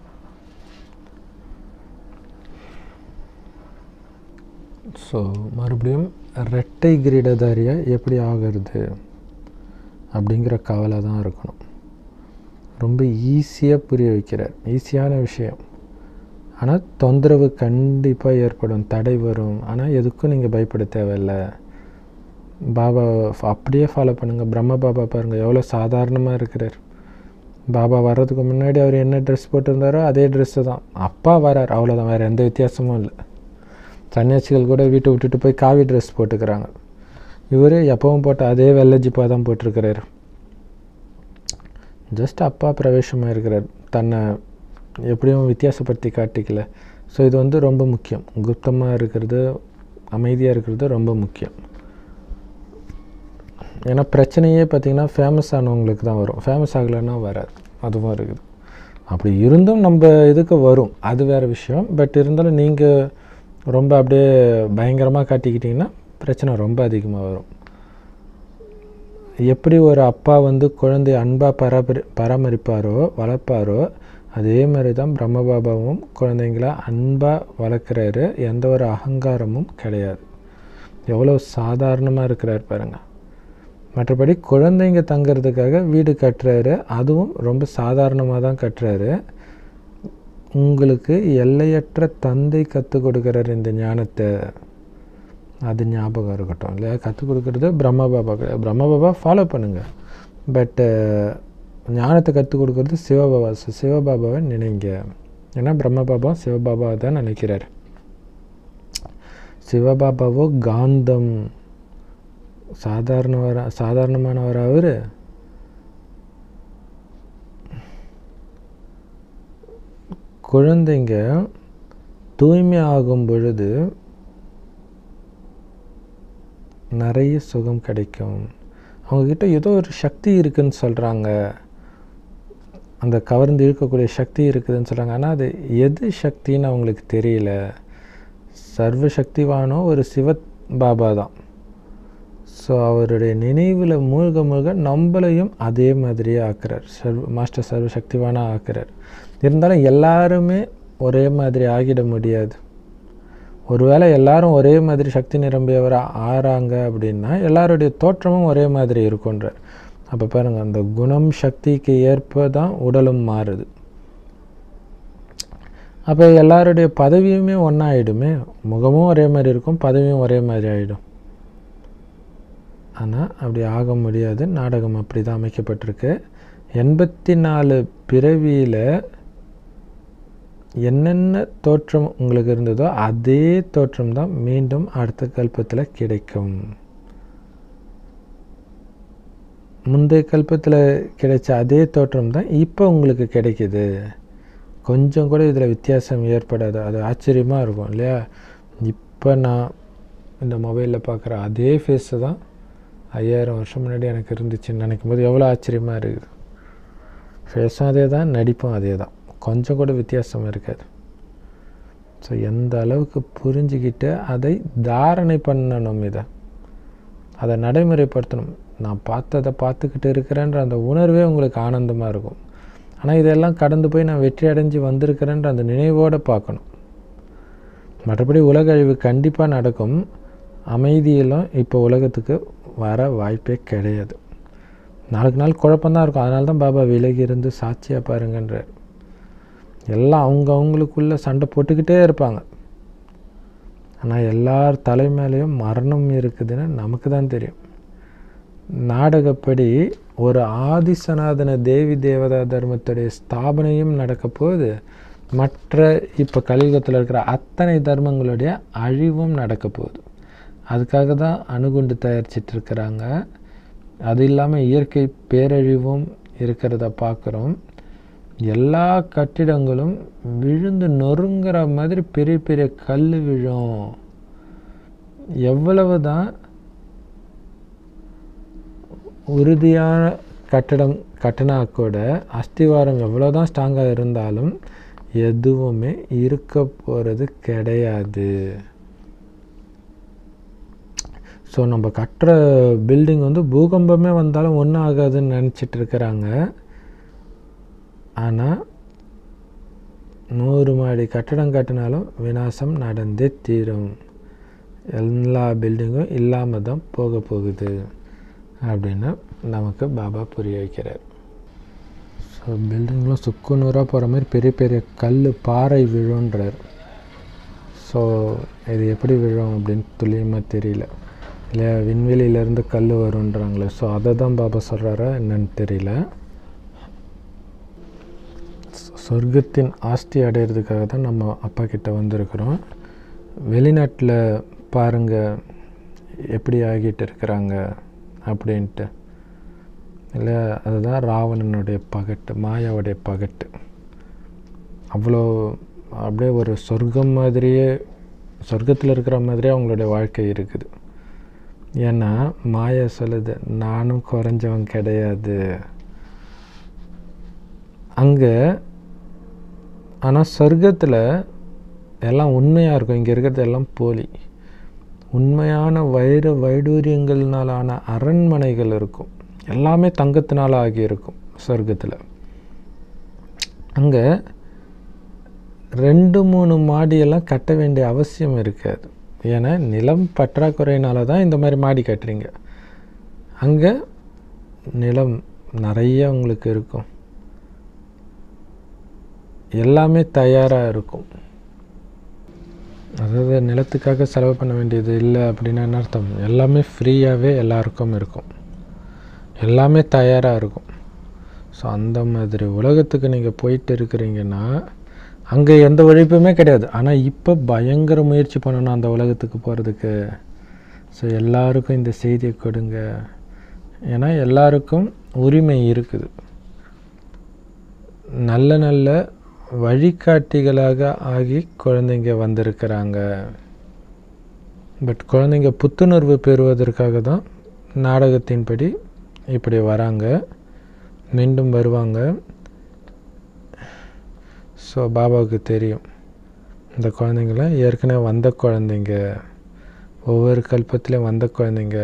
ஸோ மறுபடியும் இரட்டை கிரீடதாரியாக எப்படி ஆகிறது அப்படிங்கிற கவலை தான் இருக்கணும். ரொம்ப ஈஸியாக புரிய வைக்கிறார். ஈஸியான விஷயம். ஆனால் தொந்தரவு கண்டிப்பாக ஏற்படும், தடை வரும். ஆனால் எதுக்கும் நீங்கள் பயப்பட தேவையில்லை. பாபா அப்படியே ஃபாலோ பண்ணுங்கள். பிரம்ம பாபா பாருங்கள் எவ்வளோ சாதாரணமாக இருக்கிறார். பாபா வர்றதுக்கு முன்னாடி அவர் என்ன ட்ரெஸ் போட்டிருந்தாரோ அதே ட்ரெஸ்ஸு தான். அப்பா வரார், அவ்வளோதான், வேறு எந்த வித்தியாசமும் இல்லை. சன்னியாசிகள் கூட வீட்டை விட்டுட்டு போய் காவி ட்ரெஸ் போட்டுக்கிறாங்க. இவர் எப்பவும் போட்ட அதே வெள்ளை ஜிப்பா தான் போட்டிருக்கிறார். ஜஸ்ட் அப்பா பிரவேசமாக இருக்கிறார், தன்னை எப்படியும் வித்தியாசப்படுத்தி காட்டிக்கல. ஸோ இது வந்து ரொம்ப முக்கியம். குப்தமாக இருக்கிறது, அமைதியாக இருக்கிறது ரொம்ப முக்கியம். ஏன்னா பிரச்சனையே பார்த்திங்கன்னா ஃபேமஸ் ஆனவங்களுக்கு தான் வரும், ஃபேமஸ் ஆகலைன்னா வராது. அதுவும் இருக்குது. அப்படி இருந்தும் நம்ம இதுக்கு வரும், அது வேறு விஷயம். பட் இருந்தாலும் நீங்கள் ரொம்ப அப்படியே பயங்கரமாக காட்டிக்கிட்டிங்கன்னா பிரச்சனை ரொம்ப அதிகமாக வரும். எப்படி ஒரு அப்பா வந்து குழந்தை அன்பாக பராமரி பராமரிப்பாரோ வளர்ப்பாரோ, அதே மாதிரி தான் பிரம்மபாபாவும் குழந்தைங்கள அன்பாக வளர்க்குறாரு. எந்த ஒரு அகங்காரமும் கிடையாது. எவ்வளோ சாதாரணமாக இருக்கிறார் பாருங்கள். மற்றபடி குழந்தைங்க தங்கிறதுக்காக வீடு கட்டுறாரு, அதுவும் ரொம்ப சாதாரணமாக தான் கட்டுறாரு. உங்களுக்கு எல்லையற்ற தந்தை கற்றுக் கொடுக்குறாரு இந்த ஞானத்தை, அது ஞாபகம் இருக்கட்டும் இல்லையா? கற்றுக் கொடுக்குறது பிரம்ம பாபா கிடையாது. பிரம்ம பாபா ஃபாலோ பண்ணுங்கள். பட்டு ஞானத்தை கற்றுக் கொடுக்குறது சிவபாபா. சிவபாபாவை நினைங்க. ஏன்னா பிரம்ம பாபா சிவபாபாவை தான் நினைக்கிறார். சிவபாபாவோ காந்தம், சாதாரணவர சாதாரணமானவர் அவர். குழந்தைங்க தூய்மை ஆகும் பொழுது நிறைய சுகம் கிடைக்கும். அவங்கக்கிட்ட ஏதோ ஒரு சக்தி இருக்குதுன்னு சொல்கிறாங்க, அந்த கவர்ந்து இழுக்கக்கூடிய சக்தி இருக்குதுன்னு சொல்கிறாங்க. ஆனால் அது எது சக்தின்னு அவங்களுக்கு தெரியல. சர்வசக்திவானோ ஒரு சிவ பாபா தான். ஸோ அவருடைய நினைவில் மூழ்க மூழ்க நம்மளையும் அதே மாதிரியே ஆக்குறார். சர்வ மாஸ்டர் சர்வசக்திவானா ஆக்குறார். இருந்தாலும் எல்லாருமே ஒரே மாதிரி ஆகிட முடியாது. ஒருவேளை எல்லாரும் ஒரே மாதிரி சக்தி நிரம்பியவராக ஆறாங்க அப்படின்னா எல்லாருடைய தோற்றமும் ஒரே மாதிரி இருக்குன்றார். அப்போ பாருங்கள், அந்த குணம் சக்திக்கு ஏற்ப தான் உடலும் மாறுது. அப்போ எல்லாருடைய பதவியுமே ஒன்றா ஆகிடுமே, முகமும் ஒரே மாதிரி இருக்கும், பதவியும் ஒரே மாதிரி ஆகிடும். ஆனால் அப்படி ஆக முடியாது. நாடகம் அப்படி தான் அமைக்கப்பட்டிருக்கு. எண்பத்தி நாலு பிறவியில் என்னென்ன தோற்றம் உங்களுக்கு இருந்ததோ அதே தோற்றம் தான் மீண்டும் அடுத்த கல்பத்தில் கிடைக்கும். முந்தைய கல்பத்தில் கிடைச்ச அதே தோற்றம் தான் இப்போ உங்களுக்கு கிடைக்கிது. கொஞ்சம் கூட இதில் வித்தியாசம் ஏற்படாது. அது ஆச்சரியமாக இருக்கும் இல்லையா? இப்போ நான் இந்த மொபைலில் பார்க்குற அதே ஃபேஸு தான் ஐயாயிரம் வருஷம் முன்னாடி எனக்கு இருந்துச்சுன்னு நினைக்கும் போது எவ்வளோ ஆச்சரியமாக இருக்குது. ஃபேஸும் அதே தான், நடிப்பும் அதே தான், கொஞ்சம் கூட வித்தியாசம் இருக்காது. ஸோ எந்த அளவுக்கு புரிஞ்சுக்கிட்டு அதை தாரணை பண்ணணும், இதை அதை நடைமுறைப்படுத்தணும். நான் பார்த்ததை பார்த்துக்கிட்டு இருக்கிறேன்ற அந்த உணர்வே உங்களுக்கு ஆனந்தமாக இருக்கும். ஆனால் இதெல்லாம் கடந்து போய் நான் வெற்றி அடைஞ்சு வந்திருக்கிறேன்ற அந்த நினைவோடு பார்க்கணும். மற்றபடி உலக அழிவு கண்டிப்பாக நடக்கும். அமைதியிலும் இப்போ உலகத்துக்கு வர வாய்ப்பே கிடையாது. நாளுக்கு நாள் குழப்பந்தான் இருக்கும். அதனால தான் பாபா விலகி இருந்து சாட்சியாக பாருங்கன்றார். எல்லாம் அவங்க அவங்களுக்குள்ளே சண்டை போட்டுக்கிட்டே இருப்பாங்க. ஆனால் எல்லார் தலைமையிலையும் மரணம் இருக்குதுன்னு நமக்கு தான் தெரியும். நாடகப்படி ஒரு ஆதி சனாதன தேவி தேவதா தர்மத்துடைய ஸ்தாபனையும் நடக்க போகுது. மற்ற இப்போ கலியுகத்தில் இருக்கிற அத்தனை தர்மங்களுடைய அழிவும் நடக்க போகுது. அதுக்காக தான் அணுகுண்டு தயாரிச்சிட்ருக்கிறாங்க. அது இல்லாமல் இயற்கை பேரழிவும் இருக்கிறத பார்க்குறோம். எல்லா கட்டிடங்களும் விழுந்து நொறுங்குற மாதிரி பெரிய பெரிய கல் விழும். எவ்வளவு தான் உறுதியான கட்டடம் கட்டினா கூட அஸ்திவாரம் எவ்வளோ தான் ஸ்ட்ராங்காக இருந்தாலும் எதுவுமே இருக்க போகிறது கிடையாது. ஸோ நம்ம கட்டுற பில்டிங் வந்து பூகம்பமே வந்தாலும் ஒன்றும் ஆகாதுன்னு நினச்சிட்டு இருக்கிறாங்க. ஆனால் நூறு மாடி கட்டடம் கட்டினாலும் விநாசம் நடந்தே தீரும். எல்லா பில்டிங்கும் இல்லாமல் தான் போக போகுது அப்படின்னு நமக்கு பாபா புரிய வைக்கிறார். ஸோ பில்டிங்லாம் சுக்கு நூறாக போகிற மாதிரி பெரிய பெரிய கல் பாறை விழுன்றார். ஸோ இது எப்படி விழும் அப்படின்னு துல்லியமாக தெரியல இல்லையா? விண்வெளியிலேருந்து கல் வருன்றாங்களே, ஸோ அதை தான் பாபா சொல்கிறாரா என்னன்னு தெரியல. சொர்க்கத்தின் ஆஸ்தி அடையிறதுக்காக தான் நம்ம அப்பா கிட்ட வந்திருக்கிறோம். வெளிநாட்டில் பாருங்கள் எப்படி ஆகிட்டு இருக்கிறாங்க அப்படின்ட்டு இல்லை. அதுதான் ராவணனுடைய பகட்டு, மாயாவுடைய பகட்டு. அவ்வளோ அப்படியே ஒரு சொர்க்கம் மாதிரியே, சொர்க்கத்தில் இருக்கிற மாதிரியே அவங்களுடைய வாழ்க்கை இருக்குது. ஏன்னா மாயா சொல்லுது, நானும் குறைஞ்சவன் கிடையாது அங்கே. ஆனால் சொர்க்கத்தில் எல்லாம் உண்மையாக இருக்கும், இங்கே இருக்கிறது எல்லாம் போலி. உண்மையான வைர வைடூரியங்கள்னாலான அரண்மனைகள் இருக்கும், எல்லாமே தங்கத்தினால் ஆகியிருக்கும் சொர்க்கத்தில். அங்கே ரெண்டு மூணு மாடியெல்லாம் கட்ட வேண்டிய அவசியம் இருக்காது. ஏன்னா நிலம் பற்றாக்குறையினால தான் இந்த மாதிரி மாடி கட்டுறீங்க. அங்கே நிலம் நிறைய உங்களுக்கு இருக்கும், எல்லாமே தயாராக இருக்கும். அதாவது நிலத்துக்காக செலவு பண்ண வேண்டியது இல்லை அப்படின்னா என்ன அர்த்தம்? எல்லாமே ஃப்ரீயாகவே எல்லாருக்கும் இருக்கும், எல்லாமே தயாராக இருக்கும். ஸோ அந்த மாதிரி உலகத்துக்கு நீங்கள் போயிட்டு இருக்கிறீங்கன்னா அங்கே எந்த உழைப்புமே கிடையாது. ஆனால் இப்போ பயங்கர முயற்சி பண்ணணும் அந்த உலகத்துக்கு போகிறதுக்கு. ஸோ எல்லாருக்கும் இந்த செய்தியை கொடுங்க. ஏன்னா எல்லாருக்கும் உரிமை இருக்குது. நல்ல நல்ல வழிகாட்டிகளாக ஆகி குழந்தைங்க வந்திருக்கிறாங்க. பட் குழந்தைங்க புத்துணர்வு பெறுவதற்காக தான் நாடகத்தின்படி இப்படி வராங்க, மீண்டும் வருவாங்க. ஸோ பாபாவுக்கு தெரியும் இந்த குழந்தைங்களாம் ஏற்கனவே வந்த குழந்தைங்க, ஒவ்வொரு கல்பத்திலையும் வந்த குழந்தைங்க.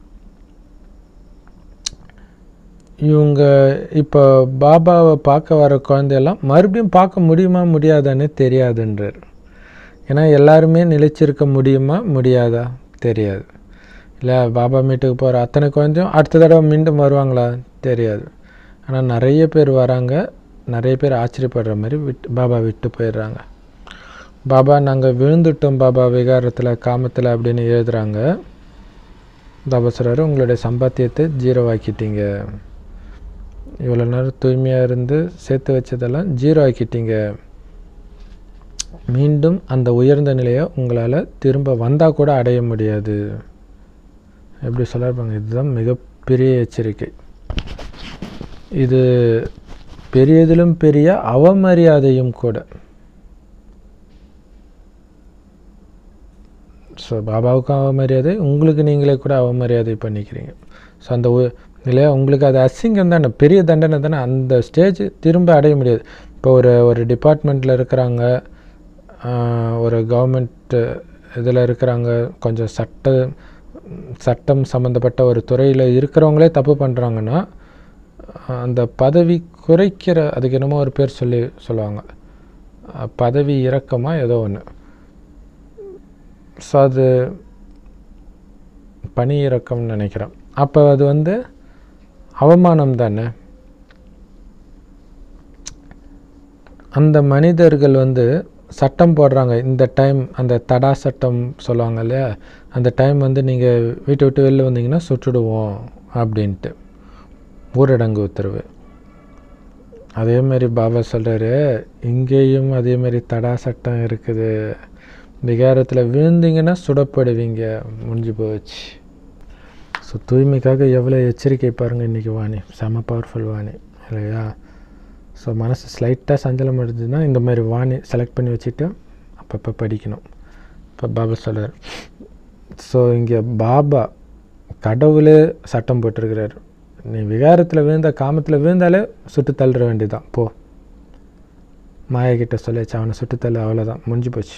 இவங்க இப்போ பாபாவை பார்க்க வர குழந்தையெல்லாம் மறுபடியும் பார்க்க முடியுமா முடியாதான்னு தெரியாதுன்றார். ஏன்னா எல்லாருமே நிலைச்சிருக்க முடியுமா முடியாதா தெரியாது. இல்லை பாபா மீட்டுக்கு போகிற அத்தனை குழந்தையும் அடுத்த தடவை மீண்டும் வருவாங்களா தெரியாது. ஆனால் நிறைய பேர் வராங்க, நிறைய பேர் ஆச்சரியப்படுற மாதிரி விட்டு பாபா விட்டு போயிடுறாங்க. பாபா நாங்கள் விழுந்துட்டோம் பாபா விகாரத்தில் காமத்தில் அப்படின்னு எழுதுகிறாங்க. பாபா சொல்கிறாரு, உங்களுடைய சம்பாத்தியத்தை ஜீரோ ஆக்கிட்டீங்க, இவ்வளோ நேரம் தூய்மையாக இருந்து சேர்த்து வச்சதெல்லாம் ஜீரோ ஆக்கிட்டீங்க, மீண்டும் அந்த உயர்ந்த நிலையை உங்களால் திரும்ப வந்தால் கூட அடைய முடியாது. எப்படி சொல்லிருப்பாங்க, இதுதான் மிகப்பெரிய எச்சரிக்கை. இது பெரியதிலும் பெரிய அவமரியாதையும் கூட. ஸோ பாபாவுக்கும் அவமரியாதை, உங்களுக்கு நீங்களே கூட அவமரியாதை பண்ணிக்கிறீங்க. ஸோ அந்த இல்லையா உங்களுக்கு அது அசிங்கம் தானே, பெரிய தண்டனை தானே. அந்த ஸ்டேஜ் திரும்ப அடைய முடியாது. இப்போ ஒரு ஒரு டிபார்ட்மெண்ட்டில் இருக்கிறாங்க, ஒரு கவர்மெண்ட் இதில் இருக்கிறாங்க, கொஞ்சம் சட்ட சட்டம் சம்மந்தப்பட்ட ஒரு துறையில் இருக்கிறவங்களே தப்பு பண்ணுறாங்கன்னா அந்த பதவி குறைக்கிற, அதுக்கு என்னமோ ஒரு பேர் சொல்லி சொல்லுவாங்க, பதவி இறக்கமாக ஏதோ ஒன்று. ஸோ அது பணி இறக்கம்னு நினைக்கிறேன். அப்போ அது வந்து அவமானம் தானே. அந்த மனிதர்கள் வந்து சட்டம் போடுறாங்க, இந்த டைம் அந்த தடா சட்டம் சொல்லுவாங்க இல்லையா, அந்த டைம் வந்து நீங்கள் வீட்டை விட்டு வெளில வந்தீங்கன்னா சுட்டுடுவோம் அப்படின்ட்டு, ஊரடங்கு உத்தரவு. அதேமாரி பாபா சொல்கிறாரு, இங்கேயும் அதேமாரி தடா சட்டம் இருக்குது, விகாரத்தில் விழுந்தீங்கன்னா சுடப்படுவீங்க, முடிஞ்சு போச்சு. ஸோ தூய்மைக்காக எவ்வளோ எச்சரிக்கை பாருங்கள் இன்றைக்கி வாணி, செம பவர்ஃபுல் வாணி இல்லையா. ஸோ மனசு ஸ்லைட்டாக சஞ்சலம் எடுத்துதுன்னா இந்த மாதிரி வாணி செலக்ட் பண்ணி வச்சுட்டு அப்பப்போ படிக்கணும். இப்போ பாபா சொல்கிறார். ஸோ இங்கே பாபா கடவுளே சட்டம் போட்டிருக்கிறார், நீ விகாரத்தில் விழுந்த காமத்தில் விழுந்தாலே சுட்டு தள்ளுற வேண்டியதான், போ மாயக்கிட்ட சொல்லிச்சு, அவனை சுட்டுத்தள்ளு, அவ்வளோதான், முடிஞ்சு போச்சு.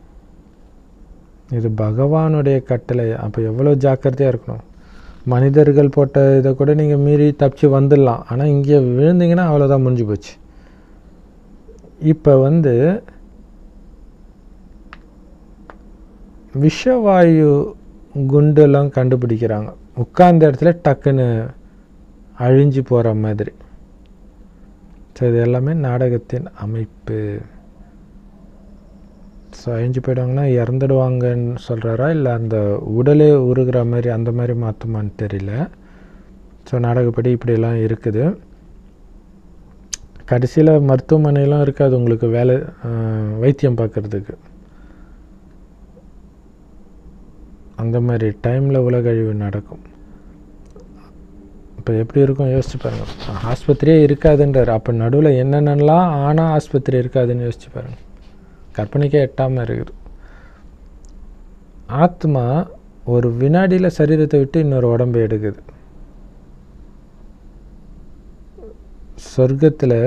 இது பகவானுடைய கட்டளை. அப்போ எவ்வளோ ஜாக்கிரதையாக இருக்கணும். மனிதர்கள் போட்ட இதை கூட நீங்கள் மீறி தப்பிச்சு வந்துடலாம், ஆனால் இங்கே விழுந்தீங்கன்னா அவ்வளோதான், முடிஞ்சு போச்சு. இப்போ வந்து விஷவாயு குண்டெல்லாம் கண்டுபிடிக்கிறாங்க, உட்கார்ந்த இடத்துல டக்குன்னு அழிஞ்சு போகிற மாதிரி. ஸோ இது எல்லாமே நாடகத்தின் அமைப்பு. ஸோ அழிஞ்சு போயிடுவாங்கன்னா இறந்துடுவாங்கன்னு சொல்கிறாரா, இல்லை அந்த உடலே உருகிற மாதிரி அந்த மாதிரி மாற்றுமான்னு தெரியல. ஸோ நாடகப்படி இப்படியெல்லாம் இருக்குது. கடைசியில் மருத்துவமனையெல்லாம் இருக்காது உங்களுக்கு வேலை வைத்தியம் பார்க்குறதுக்கு. அந்த மாதிரி டைமில் உலக அழிவு நடக்கும். இப்போ எப்படி இருக்கும் யோசிச்சு பாருங்கள். ஆஸ்பத்திரியே இருக்காதுன்றார், அப்போ நடுவில் என்னென்னலாம் ஆனால் ஆஸ்பத்திரி இருக்காதுன்னு யோசிச்சு பாருங்கள். கற்பனைக்கே எட்டாமல் இருக்குது. ஆத்மா ஒரு வினாடியில் சரீரத்தை விட்டு இன்னொரு உடம்பை எடுக்குது. சொர்க்கத்தில்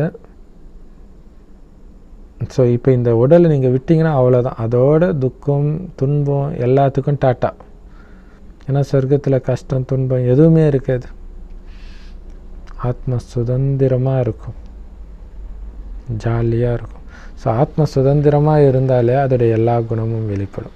ஸோ இப்போ இந்த உடலை நீங்கள் விட்டிங்கன்னா அவ்வளோதான், அதோட துக்கம் துன்பம் எல்லாத்துக்கும் டாட்டா. ஏன்னா சொர்க்கத்தில் கஷ்டம் துன்பம் எதுவுமே இருக்காது. ஆத்மா சுதந்திரமாக இருக்கும், ஜாலியாக இருக்கும். ஸோ ஆத்மா சுதந்திரமாக இருந்தாலே அதோடைய எல்லா குணமும் வெளிப்படும்.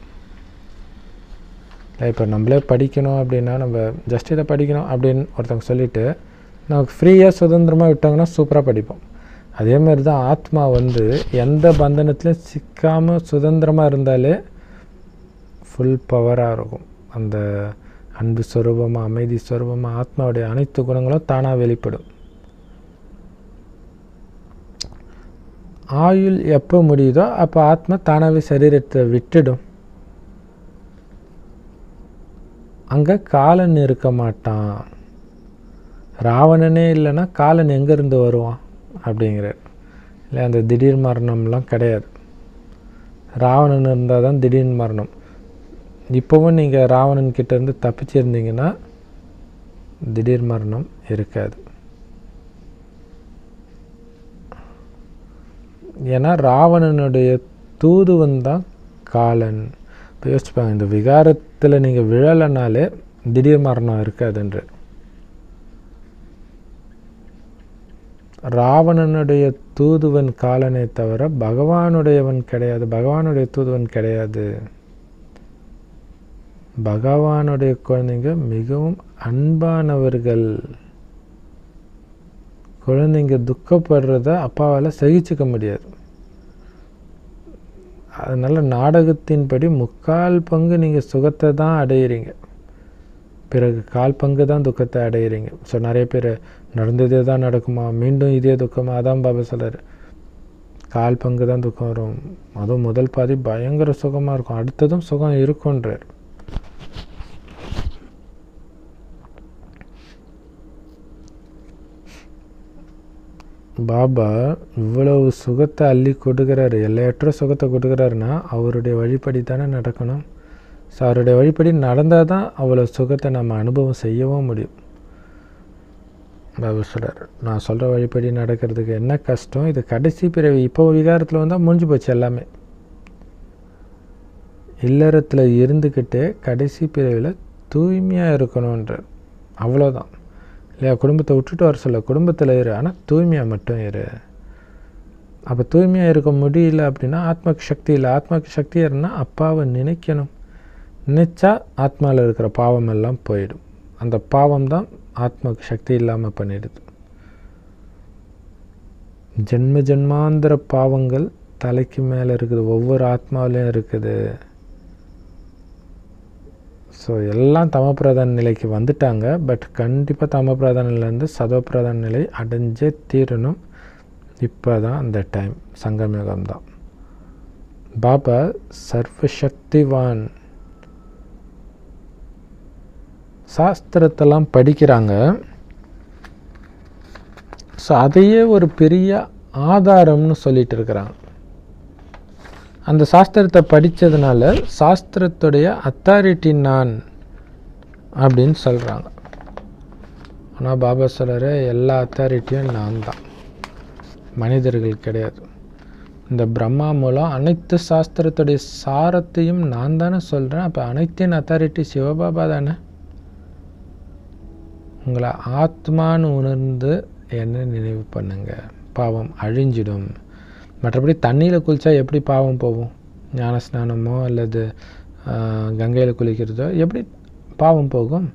இப்போ நம்மளே படிக்கணும் அப்படின்னா நம்ம ஜஸ்ட் இதை படிக்கணும் அப்படின்னு ஒருத்தவங்க சொல்லிவிட்டு நமக்கு ஃப்ரீயாக சுதந்திரமாக விட்டாங்கன்னா சூப்பராக படிப்போம். அதேமாதிரி தான் ஆத்மா வந்து எந்த பந்தனத்துலையும் சிக்காமல் சுதந்திரமாக இருந்தாலே ஃபுல் பவராக இருக்கும். அந்த அன்பு ஸ்வரூபமாக அமைதி ஸ்வரூபமாக ஆத்மாவுடைய அனைத்து குணங்களும் தானாக வெளிப்படும். ஆயுள் எப்போ முடியுதோ அப்போ ஆத்மா தானாகவே சரீரத்தை விட்டுடும். அங்கே காலன் இருக்க மாட்டான். ராவணனே இல்லைன்னா காலன் எங்கேருந்து வருவான் அப்படிங்கிறார். இல்லை அந்த திடீர் மரணம்லாம் கிடையாது. ராவணன் இருந்தால் தான் திடீர் மரணம். இப்போவும் நீங்கள் ராவணன் கிட்டேருந்து தப்பிச்சிருந்தீங்கன்னா திடீர் மரணம் இருக்காது. ஏன்னா ராவணனுடைய தூதுவன் தான் காலன். இப்போ யோசிச்சுப்பாங்க, இந்த விகாரத்தில் நீங்கள் விழலைனாலே திடீர் மரணம் இருக்காதுன்று. ராவணனுடைய தூதுவன் காலனை தவிர பகவானுடையவன் கிடையாது, பகவானுடைய தூதுவன் கிடையாது. பகவானுடைய குழந்தைங்க மிகவும் அன்பானவர்கள். குழந்தைங்க துக்கப்படுறத அப்பாவால் சகிச்சுக்க முடியாது. அதனால் நாடகத்தின்படி முக்கால் பங்கு நீங்கள் சுகத்தை தான் அடையிறீங்க, பிறகு கால் பங்கு தான் துக்கத்தை அடையிறீங்க. ஸோ நிறைய பேர் நடந்ததே தான் நடக்குமா, மீண்டும் இதே துக்கமா, அதான் பாபா சொல்கிறார், கால் பங்கு தான் துக்கம் வரும். அதுவும் முதல் பாதி பயங்கர சுகமாக இருக்கும், அடுத்ததும் சுகம் இருக்குன்றார். பாபா இவ்வளவு சுகத்தை அள்ளி கொடுக்குறாரு, எல்லையற்ற சுகத்தை கொடுக்குறாருன்னா அவருடைய வழிபடி தானே நடக்கணும். ஸோ அவருடைய வழிபடி நடந்தால் தான் அவ்வளோ சுகத்தை நம்ம அனுபவம் செய்யவும் முடியும். பாபா சொல்கிறார், நான் சொல்கிற வழிபடி நடக்கிறதுக்கு என்ன கஷ்டம், இது கடைசி பிறவி. இப்போ விகாரத்தில் வந்தால் முடிஞ்சு போச்சு எல்லாமே. இல்லறத்தில் இருந்துக்கிட்டே கடைசி பிறவியில் தூய்மையாக இருக்கணுன்றார், அவ்வளோதான். இல்லையா, குடும்பத்தை விட்டுட்டு வர சொல்ல, குடும்பத்தில் இரு, ஆனால் தூய்மையாக மட்டும் இரு. அப்போ தூய்மையாக இருக்க முடியல அப்படின்னா ஆத்மாக்கு சக்தி இல்லை. ஆத்மாக்கு சக்தி இருந்தால் அப்பாவை நினைக்கணும். நினச்சா ஆத்மாவில் இருக்கிற பாவம் எல்லாம் போயிடும். அந்த பாவம் தான் ஆத்மாவுக்கு சக்தி இல்லாமல் பண்ணிடுது. ஜென்ம ஜென்மாந்திர பாவங்கள் தலைக்கு மேலே இருக்குது, ஒவ்வொரு ஆத்மாவிலையும் இருக்குது. ஸோ எல்லாம் தமப்பிரதான நிலைக்கு வந்துட்டாங்க. பட் கண்டிப்பாக தமப்பிரதான நிலையிலேருந்து சதோப்பிரதான நிலை அடைஞ்சே தீரணும். இப்போ தான் அந்த டைம், சங்கமயுகம் தான். பாபா சர்வசக்திவான். சாஸ்திரத்தெல்லாம் படிக்கிறாங்க. ஸோ அதையே ஒரு பெரிய ஆதாரம்னு சொல்லிட்டு இருக்கிறாங்க. அந்த சாஸ்திரத்தை படித்ததுனால சாஸ்திரத்துடைய அத்தாரிட்டி நான் அப்படின்னு சொல்கிறாங்க. ஆனால் பாபா சொல்கிற எல்லா அத்தாரிட்டியும் நான் தான், மனிதர்கள் கிடையாது. இந்த பிரம்மா மூலம் அனைத்து சாஸ்திரத்துடைய சாரத்தையும் நான் தானே சொல்கிறேன். அப்போ அனைத்தின் அத்தாரிட்டி சிவபாபா தானே. உங்களை ஆத்மான்னு உணர்ந்து என்ன நினைவு பண்ணுங்க, பாவம் அழிஞ்சிடும். மற்றபடி தண்ணியில் குளித்தா எப்படி பாவம் போகும்? ஞான ஸ்நானமோ அல்லது கங்கையில் குளிக்கிறதோ எப்படி பாவம் போகும்?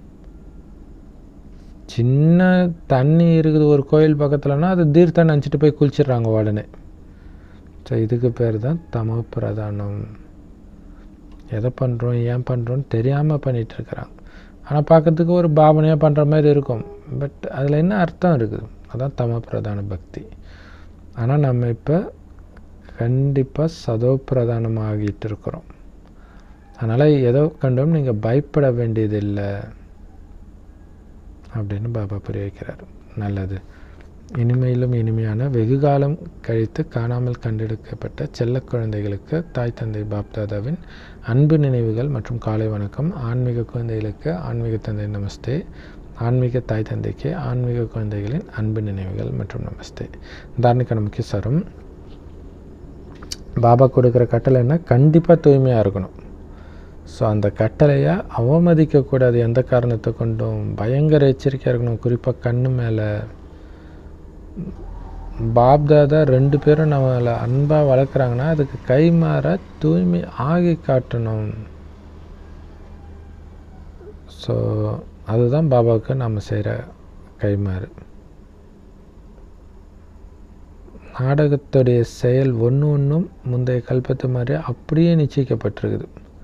சின்ன தண்ணி இருக்குது ஒரு கோயில் பக்கத்துலனா அது தீர்த்தம் நினச்சிட்டு போய் குளிச்சிடுறாங்க உடனே. ஸோ இதுக்கு பேர் தான் தமோ பிரதானம். எதை பண்ணுறோம் ஏன் பண்ணுறோன்னு தெரியாமல் பண்ணிகிட்ருக்குறாங்க. ஆனால் பார்க்கறதுக்கு ஒரு பாவனையாக பண்ணுற மாதிரி இருக்கும். பட் அதில் என்ன அர்த்தம் இருக்குது? அதான் தமோ பிரதான பக்தி. ஆனால் நம்ம இப்போ கண்டிப்பாக சதோ பிரதானமாகிட்டு இருக்கிறோம். அதனால் ஏதோ கண்டும் நீங்கள் பயப்பட வேண்டியதில்லை அப்படின்னு பாபா புரிய வைக்கிறார். நல்லது. இனிமையிலும் இனிமையான வெகுகாலம் கழித்து காணாமல் கண்டெடுக்கப்பட்ட செல்ல குழந்தைகளுக்கு தாய் தந்தை பாப்தாதாவின் அன்பு நினைவுகள் மற்றும் காலை வணக்கம். ஆன்மீக குழந்தைகளுக்கு ஆன்மீக தந்தை நமஸ்தே. ஆன்மீக தாய் தந்தைக்கு ஆன்மீக குழந்தைகளின் அன்பு நினைவுகள் மற்றும் நமஸ்தே. தார்ணிக முக்கிய சரம். பாபா கொடுக்குற கட்டளைன்னா கண்டிப்பாக தூய்மையாக இருக்கணும். ஸோ அந்த கட்டளையை அவமதிக்கக்கூடாது எந்த காரணத்தை கொண்டும். பயங்கர எச்சரிக்கையாக இருக்கணும். குறிப்பாக கண்ணு மேலே. பாப்தாதா ரெண்டு பேரும் நம்மளை அன்பாக வளர்க்குறாங்கன்னா அதுக்கு கைமாற தூய்மை ஆகி காட்டணும். ஸோ அதுதான் பாபாவுக்கு நாம் செய்கிற கைமாறு. நாடகத்துடைய செயல் ஒன்று ஒன்றும் முந்தைய கல்பத்து மாதிரி அப்படியே நிச்சயிக்கப்பட்டிருக்குது.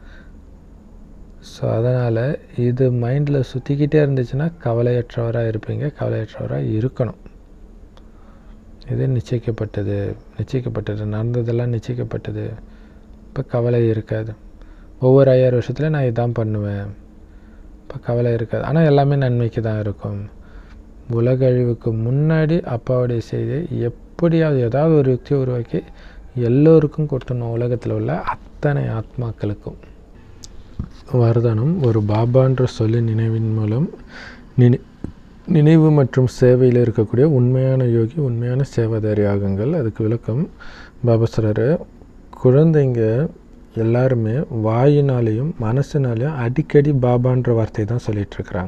ஸோ அதனால் இது மைண்டில் சுற்றிக்கிட்டே இருந்துச்சுன்னா கவலையற்றவராக இருப்பீங்க, கவலையற்றவராக இருக்கணும். இது நிச்சயிக்கப்பட்டது, நிச்சயிக்கப்பட்டது நடந்ததெல்லாம் நிச்சயிக்கப்பட்டது. இப்போ கவலை இருக்காது. ஒவ்வொரு ஐயாயிரம் வருஷத்துலையும் நான் இதான் பண்ணுவேன், இப்போ கவலை இருக்காது. ஆனால் எல்லாமே நன்மைக்கு தான் இருக்கும். உலக அழிவுக்கு முன்னாடி அப்பாவுடைய செய்தியை எப்படியாவது ஏதாவது ஒரு யுக்தியை உருவாக்கி எல்லோருக்கும் கொடுத்தணும், உலகத்தில் உள்ள அத்தனை ஆத்மாக்களுக்கும். வர்தனம் ஒரு பாபான்ற சொல்லி நினைவின் மூலம் நினை நினைவு மற்றும் சேவையில் இருக்கக்கூடிய உண்மையான யோகி, உண்மையான சேவாதாரி ஆகுங்கள். அதுக்கு விளக்கம் பாபா சொல்கிறாரு, குழந்தைங்க எல்லாருமே வாயினாலேயும் மனசுனாலேயும் அடிக்கடி பாபான்ற வார்த்தை தான் சொல்லிகிட்ருக்குறாங்க.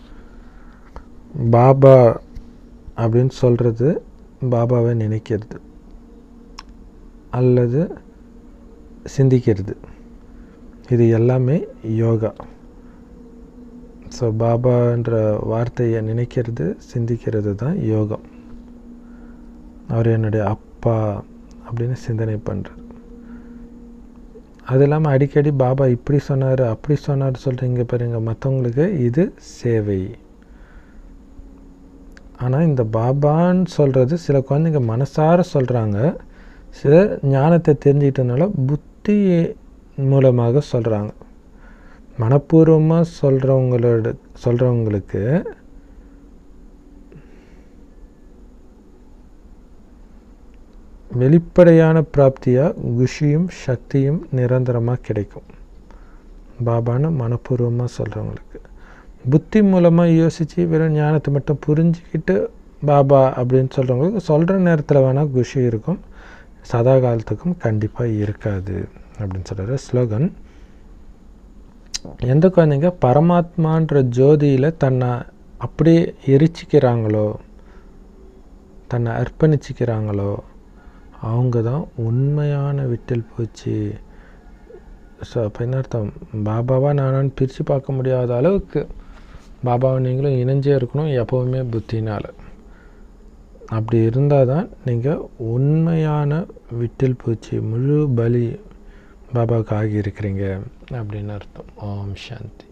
பாபா அப்படின்னு சொல்கிறது பாபாவை நினைக்கிறது அல்லது சிந்திக்கிறது, இது எல்லாமே யோகா. ஸோ பாபான்ற வார்த்தையை நினைக்கிறது, சிந்திக்கிறது தான் யோகம். அவர் என்னுடைய அப்பா அப்படின்னு சிந்தனை பண்ணுறது. அது இல்லாமல் அடிக்கடி பாபா இப்படி சொன்னார் அப்படி சொன்னார் சொல்கிறீங்க பாருங்க, மற்றவங்களுக்கு இது சேவை. ஆனால் இந்த பாபான்னு சொல்கிறது சில குழந்தைங்க மனசார சொல்கிறாங்க, சில ஞானத்தை தெரிஞ்சுக்கிட்டதுனால புத்தி மூலமாக சொல்கிறாங்க. மனப்பூர்வமாக சொல்கிறவங்களோட சொல்கிறவங்களுக்கு வெளிப்படையான பிராப்தியாக குஷியும் சக்தியும் நிரந்தரமாக கிடைக்கும். பாபான்னு மனப்பூர்வமாக சொல்கிறவங்களுக்கு. புத்தி மூலமாக யோசித்து வெறும் ஞானத்தை மட்டும் புரிஞ்சுக்கிட்டு பாபா அப்படின்னு சொல்கிறவங்களுக்கு சொல்கிற நேரத்தில் வேணால் குஷி இருக்கும், சதா காலத்துக்கும் கண்டிப்பாக இருக்காது அப்படின்னு சொல்கிறாரு. ஸ்லோகன், எந்த குழந்தைங்க பரமாத்மான்ற ஜோதியில் தன்னை அப்படியே எரிச்சிக்கிறாங்களோ, தன்னை அர்ப்பணிச்சிக்கிறாங்களோ, அவங்க தான் உண்மையான விட்டில் பூச்சி. ஸோ அப்போ என்ன அர்த்தம், பாபாவா நானான்னு பிரித்து பார்க்க முடியாத அளவுக்கு பாபாவை நீங்களும் இணைஞ்சே இருக்கணும் எப்போவுமே புத்தினால். அப்படி இருந்தால் தான் நீங்கள் உண்மையான விட்டில் பூச்சி, முழு பலி பாபாவுக்கு ஆகியிருக்கிறீங்க அப்படின்னு அர்த்தம். ஓம் சாந்தி.